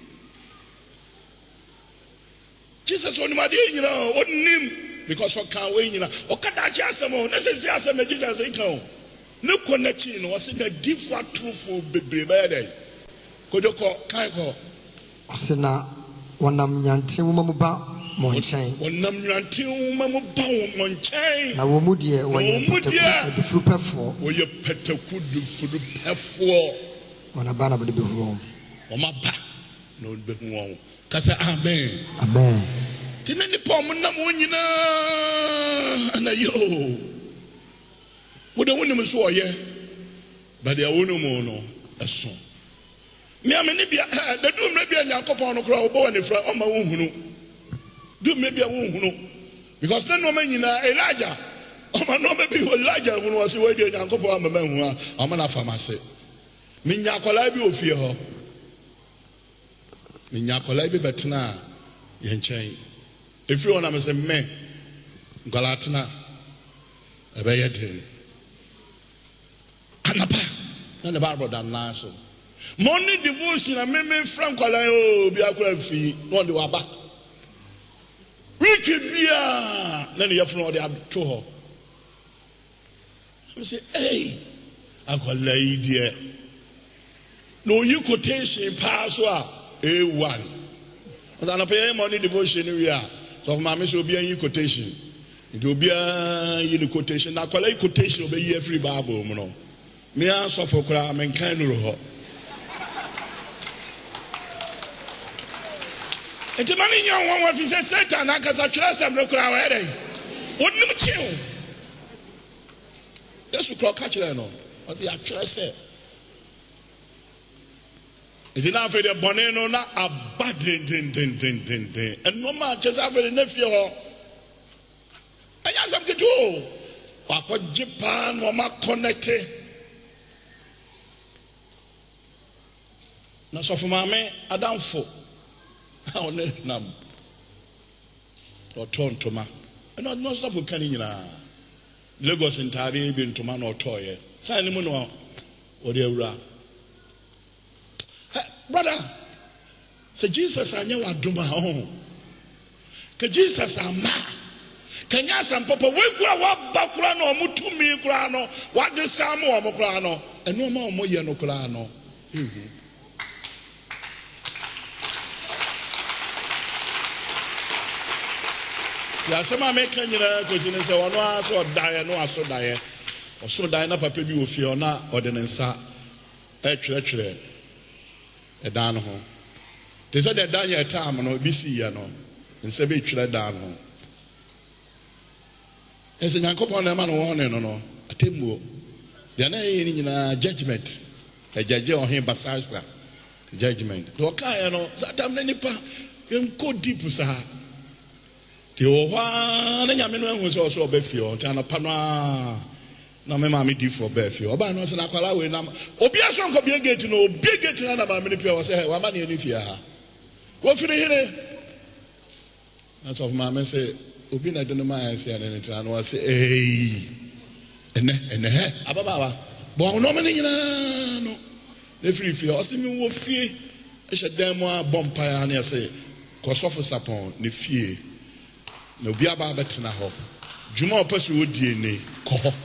Jesus on my day, you know, what name because of can't wait, you know, or can I just say, necessary as a Jesus, I know. No connection was in a different truthful baby. Could you call Kaiko? Osina, one am yantim mamuba, Monchain. One am yantim mamuba, Monchain. I will mudia, when you put the fruit for, or your pet could do for the for on a banner of the room. On my back, no big one. Kasa amen. Amen. Tinani pomo na munyina na yo. Woda woni so oye. Ba dia wonu mu no eso. Me amene bia da dum na bia Nyankopon no kra obo woni fra o ma wo hunu. Dum na bia wo hunu. Because na no ma nyina Elijah. O ma no ma bi Elijah hunu wase wa dia Nyankopon amama hu a o ma na famase. Me nyakola bi ofie ho. Minya kola bi betena ye nchen efiri ona me se me nkola tena ebe ye den anapa na ne bible dan na so morning devotion na me me frank kola o bi akura fi no de waba wiki bia na ne yefro de ato ho me say hey akola idie no you quotation pass so A one. As an appear money devotion area. So of my miss will be a quotation. It will be a quotation. Now, call a quotation will be every Bible. Me answer for crime and kind of ho. And the money young one was a Satan, I can trust them no crowd. Wouldn't you chill? That's what crowd catch no. What the actually said. It did not feel the boneno na abadin din din din din din. And no man just have a nephew. I just have to do. Wako Japan wama connected. na so for mame adamfo ha one nam o tontoma no no so for kan nyina Lagos ntare bi ntoma na otoye sai ni mu no o de awura brother say Jesus anya wadoma ho ke Jesus ama kanya sam papa we kura wa ba kura no mutumi kura no wa de sam o mo kura no eno ma o mo ye no kura no ehu ya sama me kanyira ko sine se wono aso dae no aso dae oso dae na papa bi ofie ona ode ne nsa e twere twere e dan no ho te se de dan ye time no bi si ye no nse be twere dan no ese nyankopon na ma no won no no atemmuo de na ye ni nyina judgment e judge o hin basasta judgment do ka no satam na nipa enko deep sa ti o hwa na nyame no ehun so so obefio ntana pano na me ma me di for obefio oba no se na kwala we na obi aso nko bi gate no obi gate na na ba me pia wo se wa ma ne ni fia ha wo firi hire na so ma me se obi na de no ma ya se ya ne tana no se eh ene ene he ababa ba bo no me ni nyina no le firi fia o se mi wo fie e hye dan mu a bompa ya na se ko sofo sapon ne fie no bi aba betena ho djuma opesu odie ne ko ho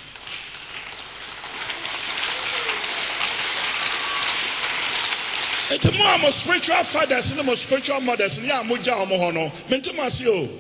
ete mo am spiritual fathers and mo spiritual mothers ni amoja omo ho no mentimo ase o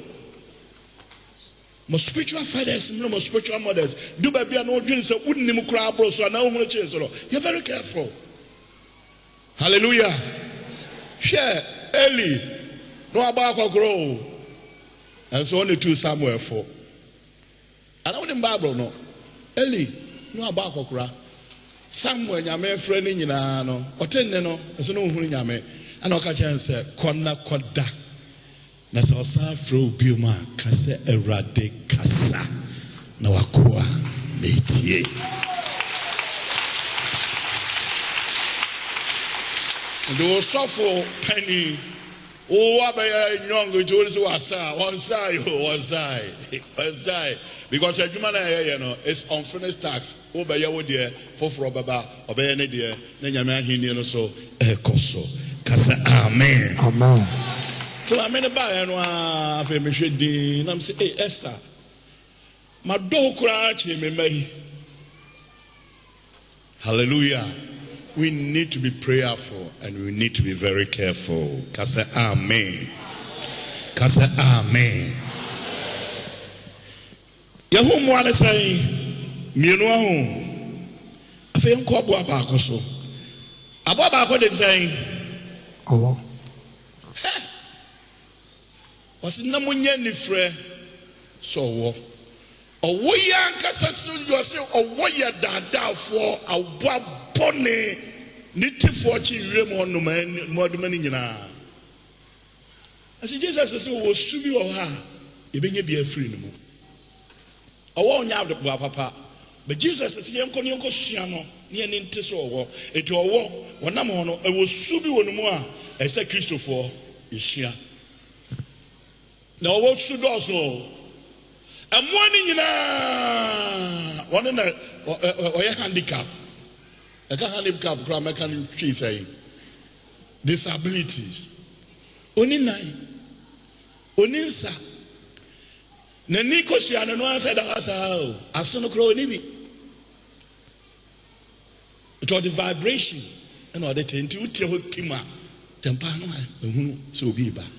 mo spiritual fathers and mo spiritual mothers do ba bia no odwin se unnim kura abro so na ohunu che so you very careful. Hallelujah. Share Eli no aba akokoro. And so only two Samuel four. And I want in Bible no. Eli no about kokra. Samuel nyame friend nyina no. Otenne no. So no hunu nyame. And o ka chen say konna koda. Na so san fro bioma ka say Erade kasa. Na wakoa metie. Do suffer penny. Oh, I young to was one side, one side, one side. Because a human, you know, it's unfinished tax. Oh, by your dear, for for Baba, obey any dear, then your man he knew so, a coso. Cassa, amen. Amen. So I'm in a buy and one for me, and I'm saying, hey, Esther, my dog crouch him in me. Hallelujah. We need to be prayerful and we need to be very careful. Kasa amen. Kasa amen. Yahu mo ale sai mienu ahu. Afa enko abo abako so. Abo abako de sai. Oh. Wasi na munye ni frɛ so wo. Owo ya nkasa so yo se owo ya dadafo abo abone nitifo chi rem hono moduma ni nyina. Asi Jesus say wo subi wo ha e benye bia free no mu. Owo nya abdo papa. But Jesus say yenko ne yenko sua no ne ne nte so owo. Eti owo wonam hono e wo subi wo no mu a e se Christopher esua. Na owo sudo so amoni nyina wona na oye handicap. I can't handicap crime, I can't say disability. Oni nai, oni nsa. Nani kosi ano no ansa da asa o. Asono kro oni bi. It was the vibration. And all the tenti uti ho kima. Tempa no ehunu so obi ba.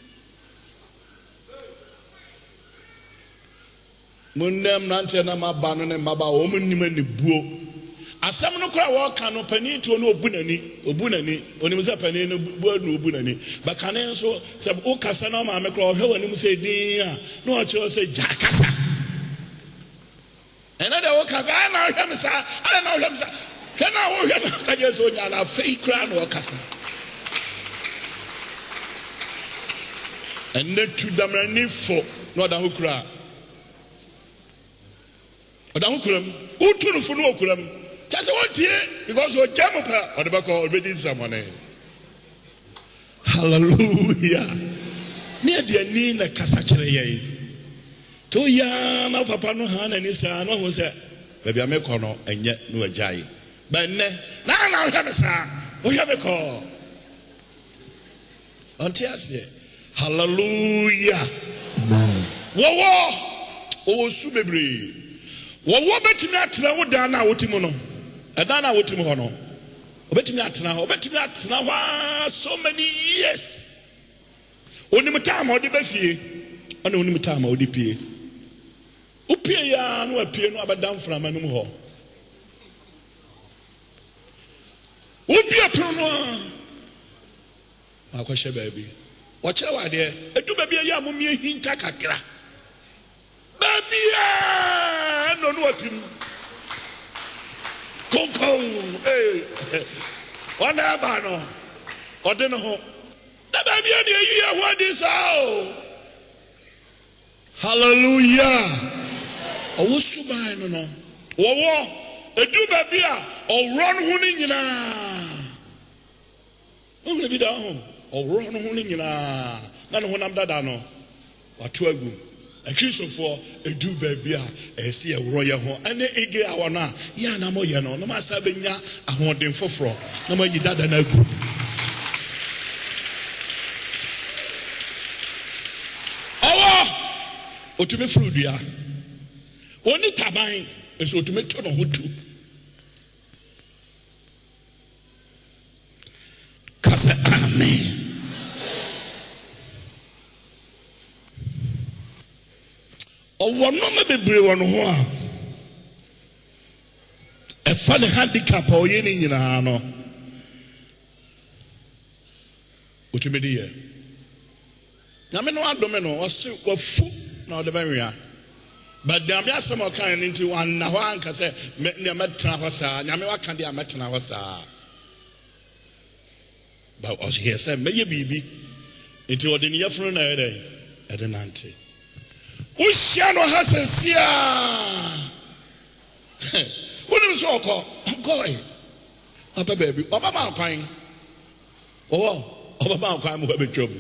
Munnem nante na maba no ne maba o munnim ani buo. Asam no kra wo ka no pani to no obunani obunani onim se pani no bu no obunani ba kane nso se o kasa na ma me kra hwe wanim se din a no o kire se jakasa ena de wo ka ga na hwe me sa ala na hwe me sa hwe na wo hwe na ka je so nya na fei kra no o kasa enne tu damrani fo no da ho kra o da ho kram o tu no fo no o kram. Just one year because we jam up or the back already in some money. Hallelujah. Near the Nina Casachere. To ya na papa no han ani sa no ho se baby amekọ no enye no agyae ba nne na na hwe me sa wo hwe me ko onti ase. Hallelujah. Amen. Wo wo o su bebre wo wo betimi atena wo dan na wotimu no edan na wotimu ho no obetimi atena ho obetimi atena ho so many years. Onim time odi ba fie ona onim time odi pie. Upie ya no apie no abadam frama no ho. Upie prono a akwahye baabi. Wakere wade edu baabi ya momie hinta kakra. Baabi ya no no otim. Koko eh ona ba no ode no ho. Da baabi ya de yi ya ho ade sao. Hallelujah. Owo suban no no wowo edu baabi a owro no ho ni nyina o bi da ho owro no ho ni nyina na no ho nam dada no wato agu akrisofo edu baabi a esi ewro ye ho ane ege awo no a ya na mo ye no no ma sa benya ahoden foforo na ma yi dada na agu owo otumi frudua Only tabain is automated on who to Kase amen. O one no be brave on ho a funny handicap or yen in ano utimidi na me no adomeno o se wafu na odebanya. But there be some kind into one na one can say near Metna Hosa, Yamawa Candia Metna Hosa. But as he said, may you be into the near front at an auntie. Ushano has a seer. What is so called? I'm going. Papa baby, Obama crying. Oh, Obama crying will be trouble.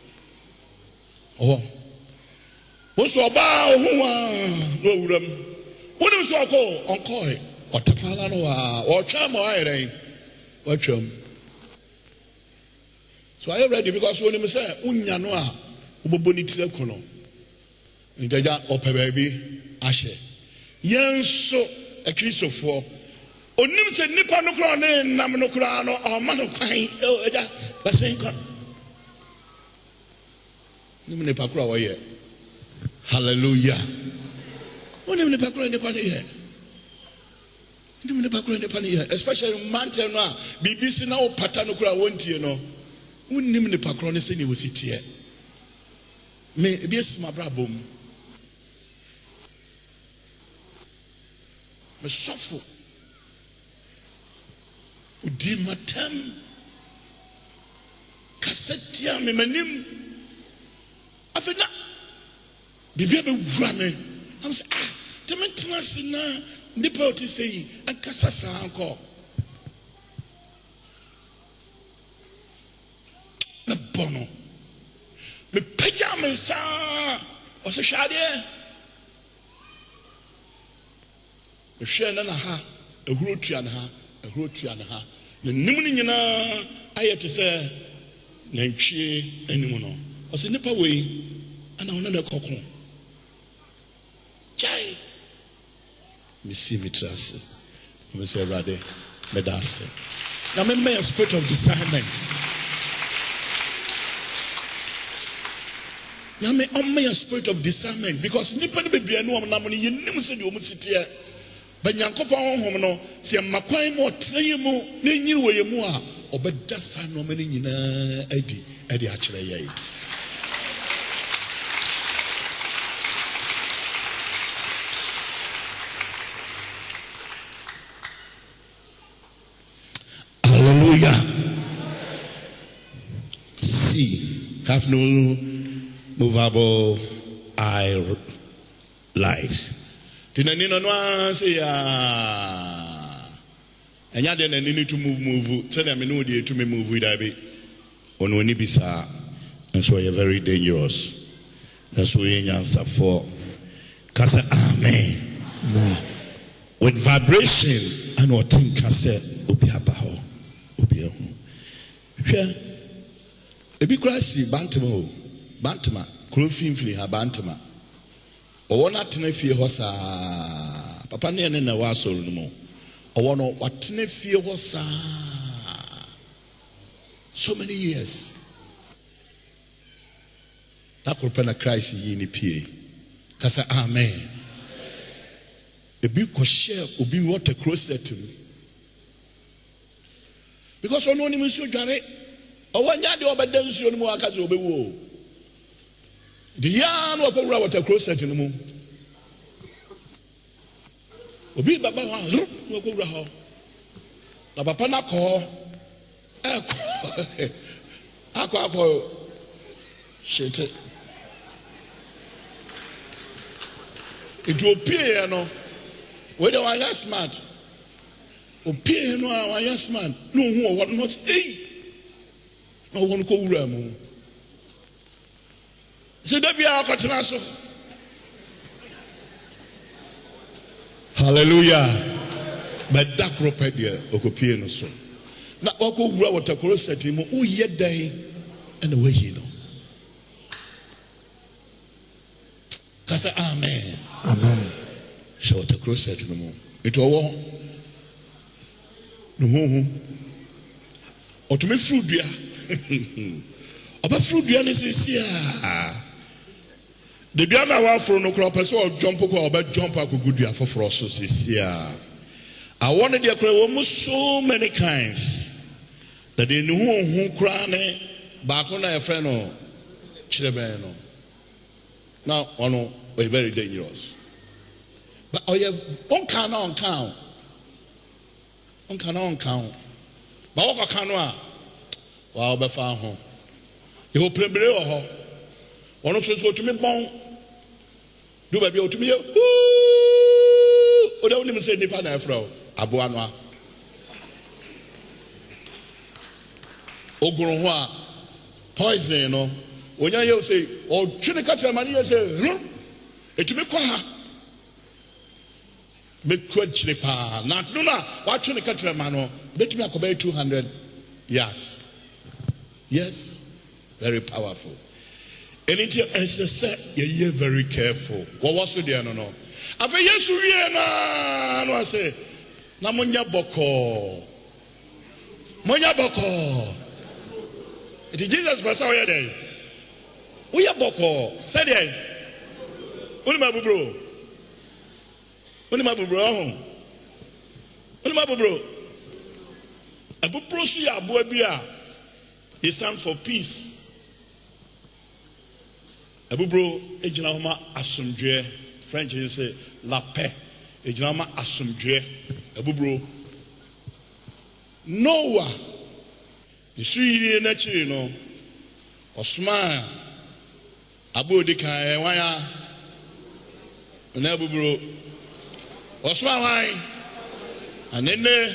Oh. So about who no room. What is so called on coy or tapalano or charm or iron or chum? So I am ready because when you say Unyanoa, Uboniti Kono in Jaja or baby Ashe. Yen so a Christopher. Onim said Nipano Crown and Namano Crano or Manokai, oh, but saying, Nimipacra here. Hallelujah. When in the background, the party here, in the background, the party here, especially mountain now, B B C now, Patanokra won't you know, when name the background is any was it here. May be a small brabum. Me suffer. Udimatem Cassetia, me manim. After Bibi be running. I'm saying, ah, to me, Tanasina, Nippo to say, and Cassasa uncle. The bono. Me pajamas, or so shady. A share and a ha, a root and ha, a root and ha. The Nimunina, I had to say, Nanchi, anyone. I said, Nipper way, and I want to cocoon. Chai. Me see me trust. Me say rather me dance. Now me may a spirit of discernment. Now me on me a spirit of discernment because nipa ni bebre no am na mo ni yenim se de o mu sitie. Ba Nyankopon hom no se makwan mo tene mu na nyiri wo yemu a obeda sa no me ni nyina adi adi a kire ye. Hallelujah. See, have no movable eye lies. Tinanino no say ah. And ya then need to move move. Tell them no dey to me move with that be. on when bisa, and so you're very dangerous. That's why you answer for. Kasa amen. Amen. With vibration and what think kasa obi abaho obi ehu. Hwɛ ebi krasi bantama o bantama krofin fili ha bantama. Owo na tena fie hɔ saa papa ne ne na wa asɔre no mo. Owo no watena fie hɔ saa so many years. That could pen a Christ yi ni pie. Kasa amen. Ebi ko share obi water closet him. Because ono ni nsuo dware. Owanya de obeda nsuo no mu aka ze obewu. The ya no akowura water closet no mu. Obi baba wa ru akowura ho. Na papa na ko e akọ akọ shete. It will appear no whether I am smart. Appear no I am smart. No who what not hey. No one ko wura mu. So that be our continent so. Hallelujah. But that cropedia okopie no so. Na wako wura watakoro seti mu uye dai and away you know. Kasa amen. Amen. So watakoro seti no mu. Ito wo no hu otume fruit dua. Oba fruit dua ne sisi a. The dua na wa fro no kro pese o jump ko oba jump akogu dua foforo so sisi a. I wanted to create so many kinds that they knew who crane back on a friend or children. Now, one was very dangerous. But I have one can on count. One can on count. But what can I? Well, be found home. You will prepare your home. One of us go to me, bone. Do baby to me. Ooh, don't even say Nipa na Afro. Abuanwa Ogurun ho poison no onya ye say o twene ka tira mani ye say etumi kwa ha be twachire pa na no na wa twene ka tira mano betumi akoba two hundred yes yes very powerful anything ss ye ye very careful what was there no no afa yesu wie na no say na munya boko munya boko it is Jesus pasa we dey we ya boko say dey oni ma bubro oni ma bubro ho oni ma bubro abubro su ya abo bi a it stand for peace abubro ejina homa asomdwe French say la paix ejina homa asomdwe abubro Noah isu yiri na chiri no osma abodi kan wanya na abubro osma wan anene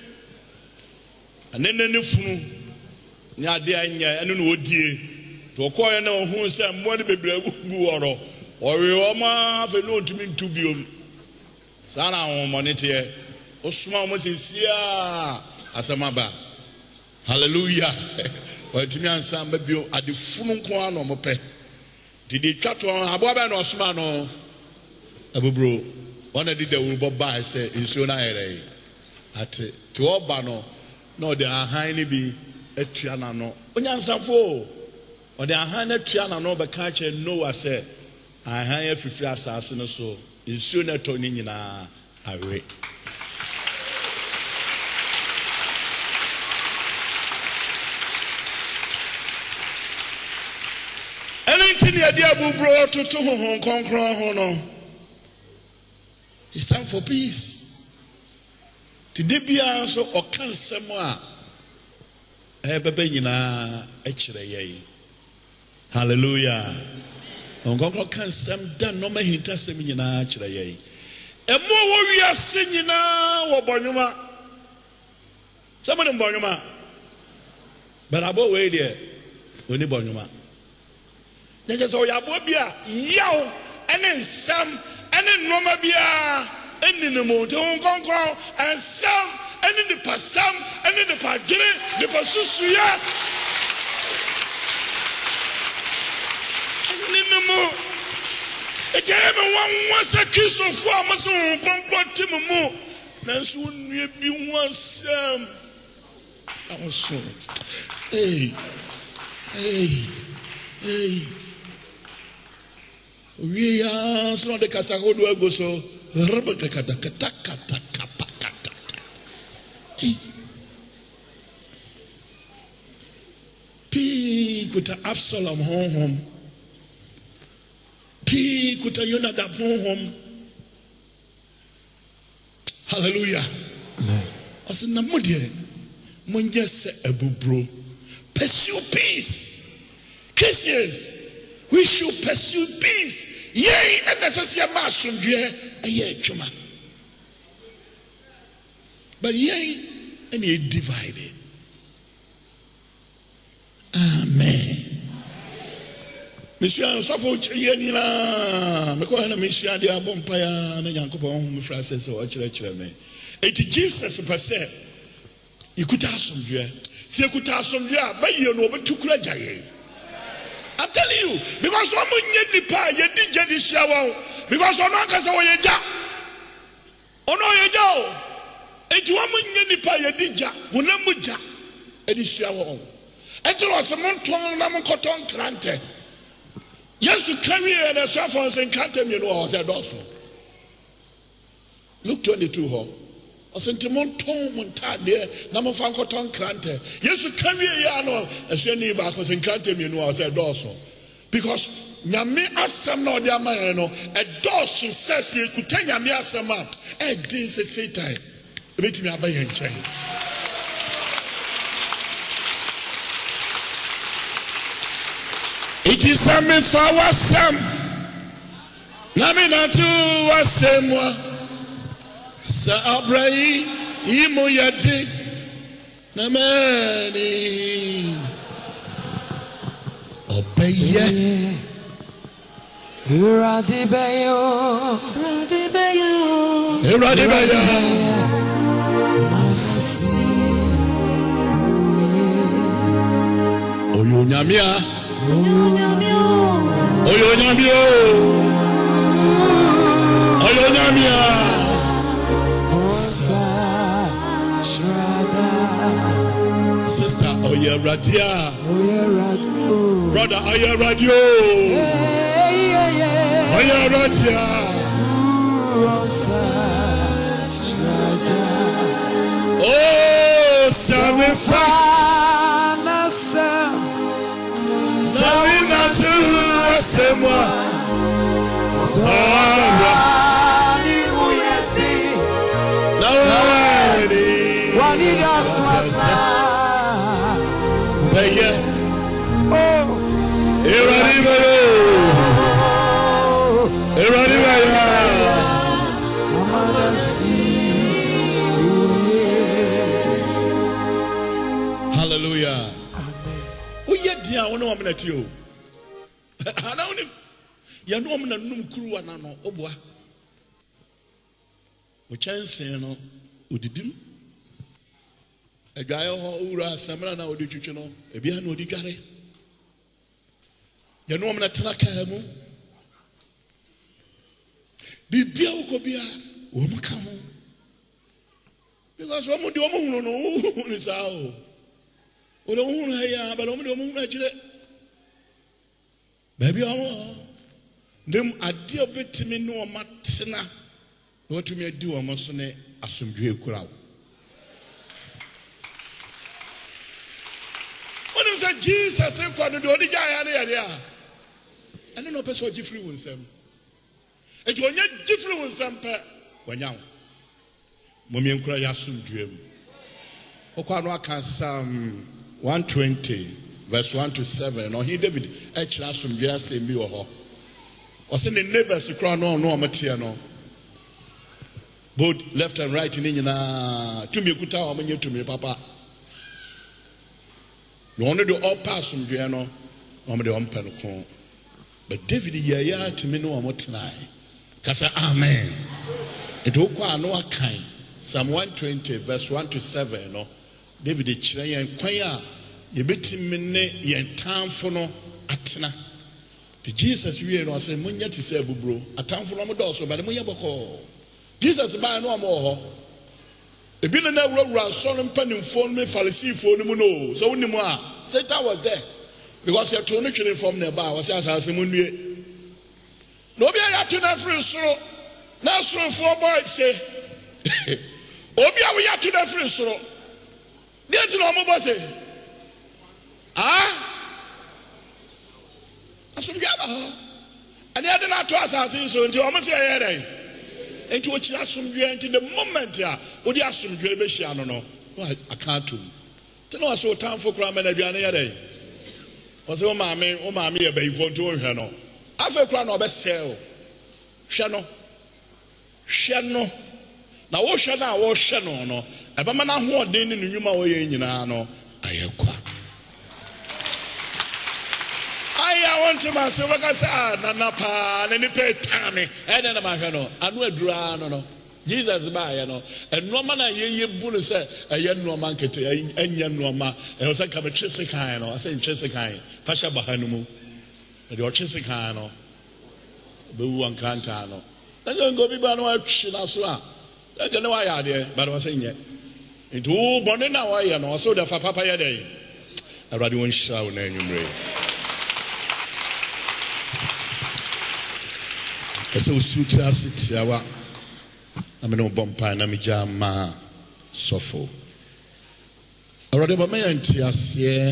anene ne funu nya ade anya eno no odie to koye na ohun se mo ne bebre gu woro owe o ma fe no ntumi ntubiom sana won monete osuma mo sesia asamaba hallelujah watimi ansam bio adefunu nko ano mo pe didi twato abo ba na osuma no abubro ona di da wo ba say nsuo na ere ate ti oba no na de ahan ni bi atua na no onyansafo o de ahan na atua na no be ka che Noah say ahan afifiri asase no so nsuo na to ni nyina awe anything ya dia bubro to to hon konkron ho no it's time for peace today bia so o kan sem a e bebe nyina e kire ye hallelujah on konkron kan sem da no ma hinta sem nyina kire ye e mo wo wiase nyina wo bonwuma sem ne bonwuma But abo we there oni bonyuma. Na je so ya abo bia yaw ene nsam ene noma bia eni ne mo te konkron ensam ene de pasam ene de padwere de pasusuya ene ne mo ete me wan wan sa Kristo fo amaso konkron tim mu na so nue bi wansam amoso hey hey hey we are so de kasa hodo ego so rabaka kata kata kata kata pi kuta Absalom home home pi kuta Jonadab home home. Hallelujah. Asa na modie monje se abubro. Pursue peace. Christians, we should pursue peace. Yea, and that's a masundre a year chuma. But yea, and ye divided. Amen. Monsieur, suffer yenila. Mekohana Monsieur, dear Bompire, and Yankopon, Francis, or church. It Jesus per se. You could ask some dear. See, you could ask some dear, but you know, but to crack. I'm telling you, because one month you pay, you did get the shower. Because one can say, "Oh, you ja, oh no, you ja." And one month you pay, you did ja. One month ja, and the shower. And to us, a month long, I'm cotton crante. Yes, you carry and a sofa and cantem, you know, I said also. Look twenty-two, ho. I sent him on Tom Montade, number five cotton crante. Yes, you carry a yano as your neighbor was in cantem, you know, I said also. Because Yami Asam no Diamano, a dawson says he could tell Yami Asama, a this is a time. Let me have a chain. It is a Mifawa Sam Naminatu was Semwa. Sa Abrai Imoyati Namani Obeye Iradibayo Iradibayo Iradibayo Masasi Oyonyamia Oyonyamia Oyonyamia Oyonyamia Sister, oh yeah, radio. Oh yeah, radio. Brother, oh yeah, radio. Yeah, yeah, yeah. Oh yeah, radio. Oh, seven five. Seven not two, seven one. Sorry. One need us. Beye. Oh. Eradibayo. Eradibayo. Hallelujah. Amen. Oh yeah, dear, I know I'm not you. I know him. You know I'm not num kuru anano obwa. We chance no udidim. A guy who was Samara now did you know? A beer no digare. You know I'm not Tanakamu. Be beer cobia, woman come on. Because one would do a moon no is our. Well, the moon here, but only the moon actually. Baby, them a dear bit to me no matina. What to me do a mosone assume you crowd. When you say Jesus, I'm going to do the guy. I don't know person Jeffrey will say. It will not Jeffrey will say. When young, Mommy and Cry assume dream. Okwano can Psalm one twenty, verse one to seven. Or he David, actually, assume dream say me or her. Or send the neighbors to cry no, no, Matiano. Both left and right in India. To me, good time, to me, Papa. no one do all pass from Giano, on the one penacon. But David Yaya to me no one tonight. Kasa amen. It will no kind. Psalm one twenty, verse one to seven. No, David the China and Quaya, ye bit him yen town for no atena. The Jesus we know say Munya to say bro, a town for no door, so by the Munya Boko. Jesus by no more. A billionaire road round Solomon Penny phone me Pharisee phone no, so only more. Satan was there because you are to nurture from the bar was as a moon. Nobody had to that free so now so four boys say. Obia we have to the free so. There to no more say. Ah? Asum gaba. And they had not to assassin so until almost a year. Into which asum into the moment ya. Odi asum be shia no no. I can't do. To know so time for crime and aduane day. Was o ma me o ma me e be fo to hwe no. Afa kra no be sell. Hwe no. Hwe no. Na wo hwe na wo hwe no no. E ba ma na ho odin ni nnwuma wo ye nyina no ayekwa. I want to myself like I said na na pa na ni pe tame. E na na ma hwe no. Anu adura no no. Jesus by no and no man ye ye bunu say eye no man kete enya no ma e o say ka be twese kan no I say twese kan fasha bahanu mu e de o twese kan no be wu ankranta no e go go bi ba no atwi na so a e ge ne wa ya de ba do say nye nti wo bone na wa ya no so da fa papa ya de awrade won hira wo na enwumre ese usutra sitiawa I'm no bompa na mija ma sofo. Already ba me anti ase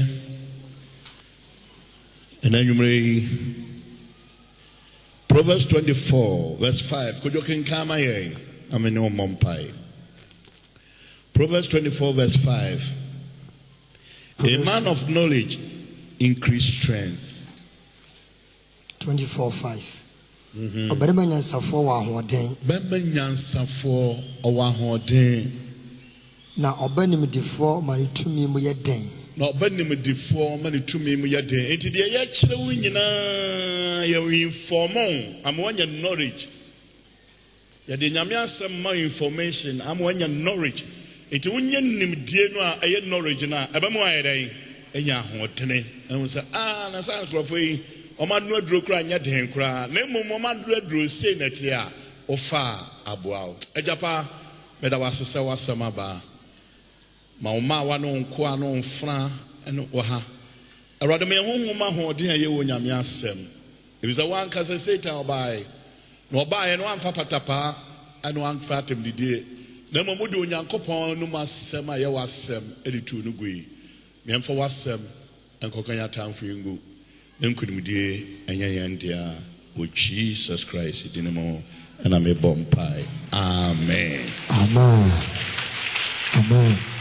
enanwumre Proverbs twenty-four verse five. Could you can come here? I'm no bompa. Proverbs twenty-four verse five. A man of knowledge increase strength. twenty-four five. Obarima nyansafo wa ahoden. Baba nyansafo owa ahoden. Na obanimdifo mani tumi mu ye den. Na obanimdifo mani tumi mu ye den. Enti de ye kire wo nyina ye inform am wanya knowledge. Ya de nyame asem ma information am wanya knowledge. Enti wonya nimdie no a eye knowledge na eba mu ayedai enya ahodene. Ehun say ah na san krofo yi Omadno aduro kura nya den kura na mmom omadro aduro sei nete a ofa aboa ejapa meda wasese wasema ba ma oma wa no nko ano mfra eno wo ha awrade me honhoma ho den aye wo nyame asem ebiza wan ka se Satan obai no obai no amfa patapa eno amfa temdidie na mmom de onyankopon no masem aye wasem editu no gui me amfa wasem enkokan ya tamfo yingu Nkudumdie anya yandia o Jesus Christ dinamo and I'm a bomb pie. Amen. Amen. Amen.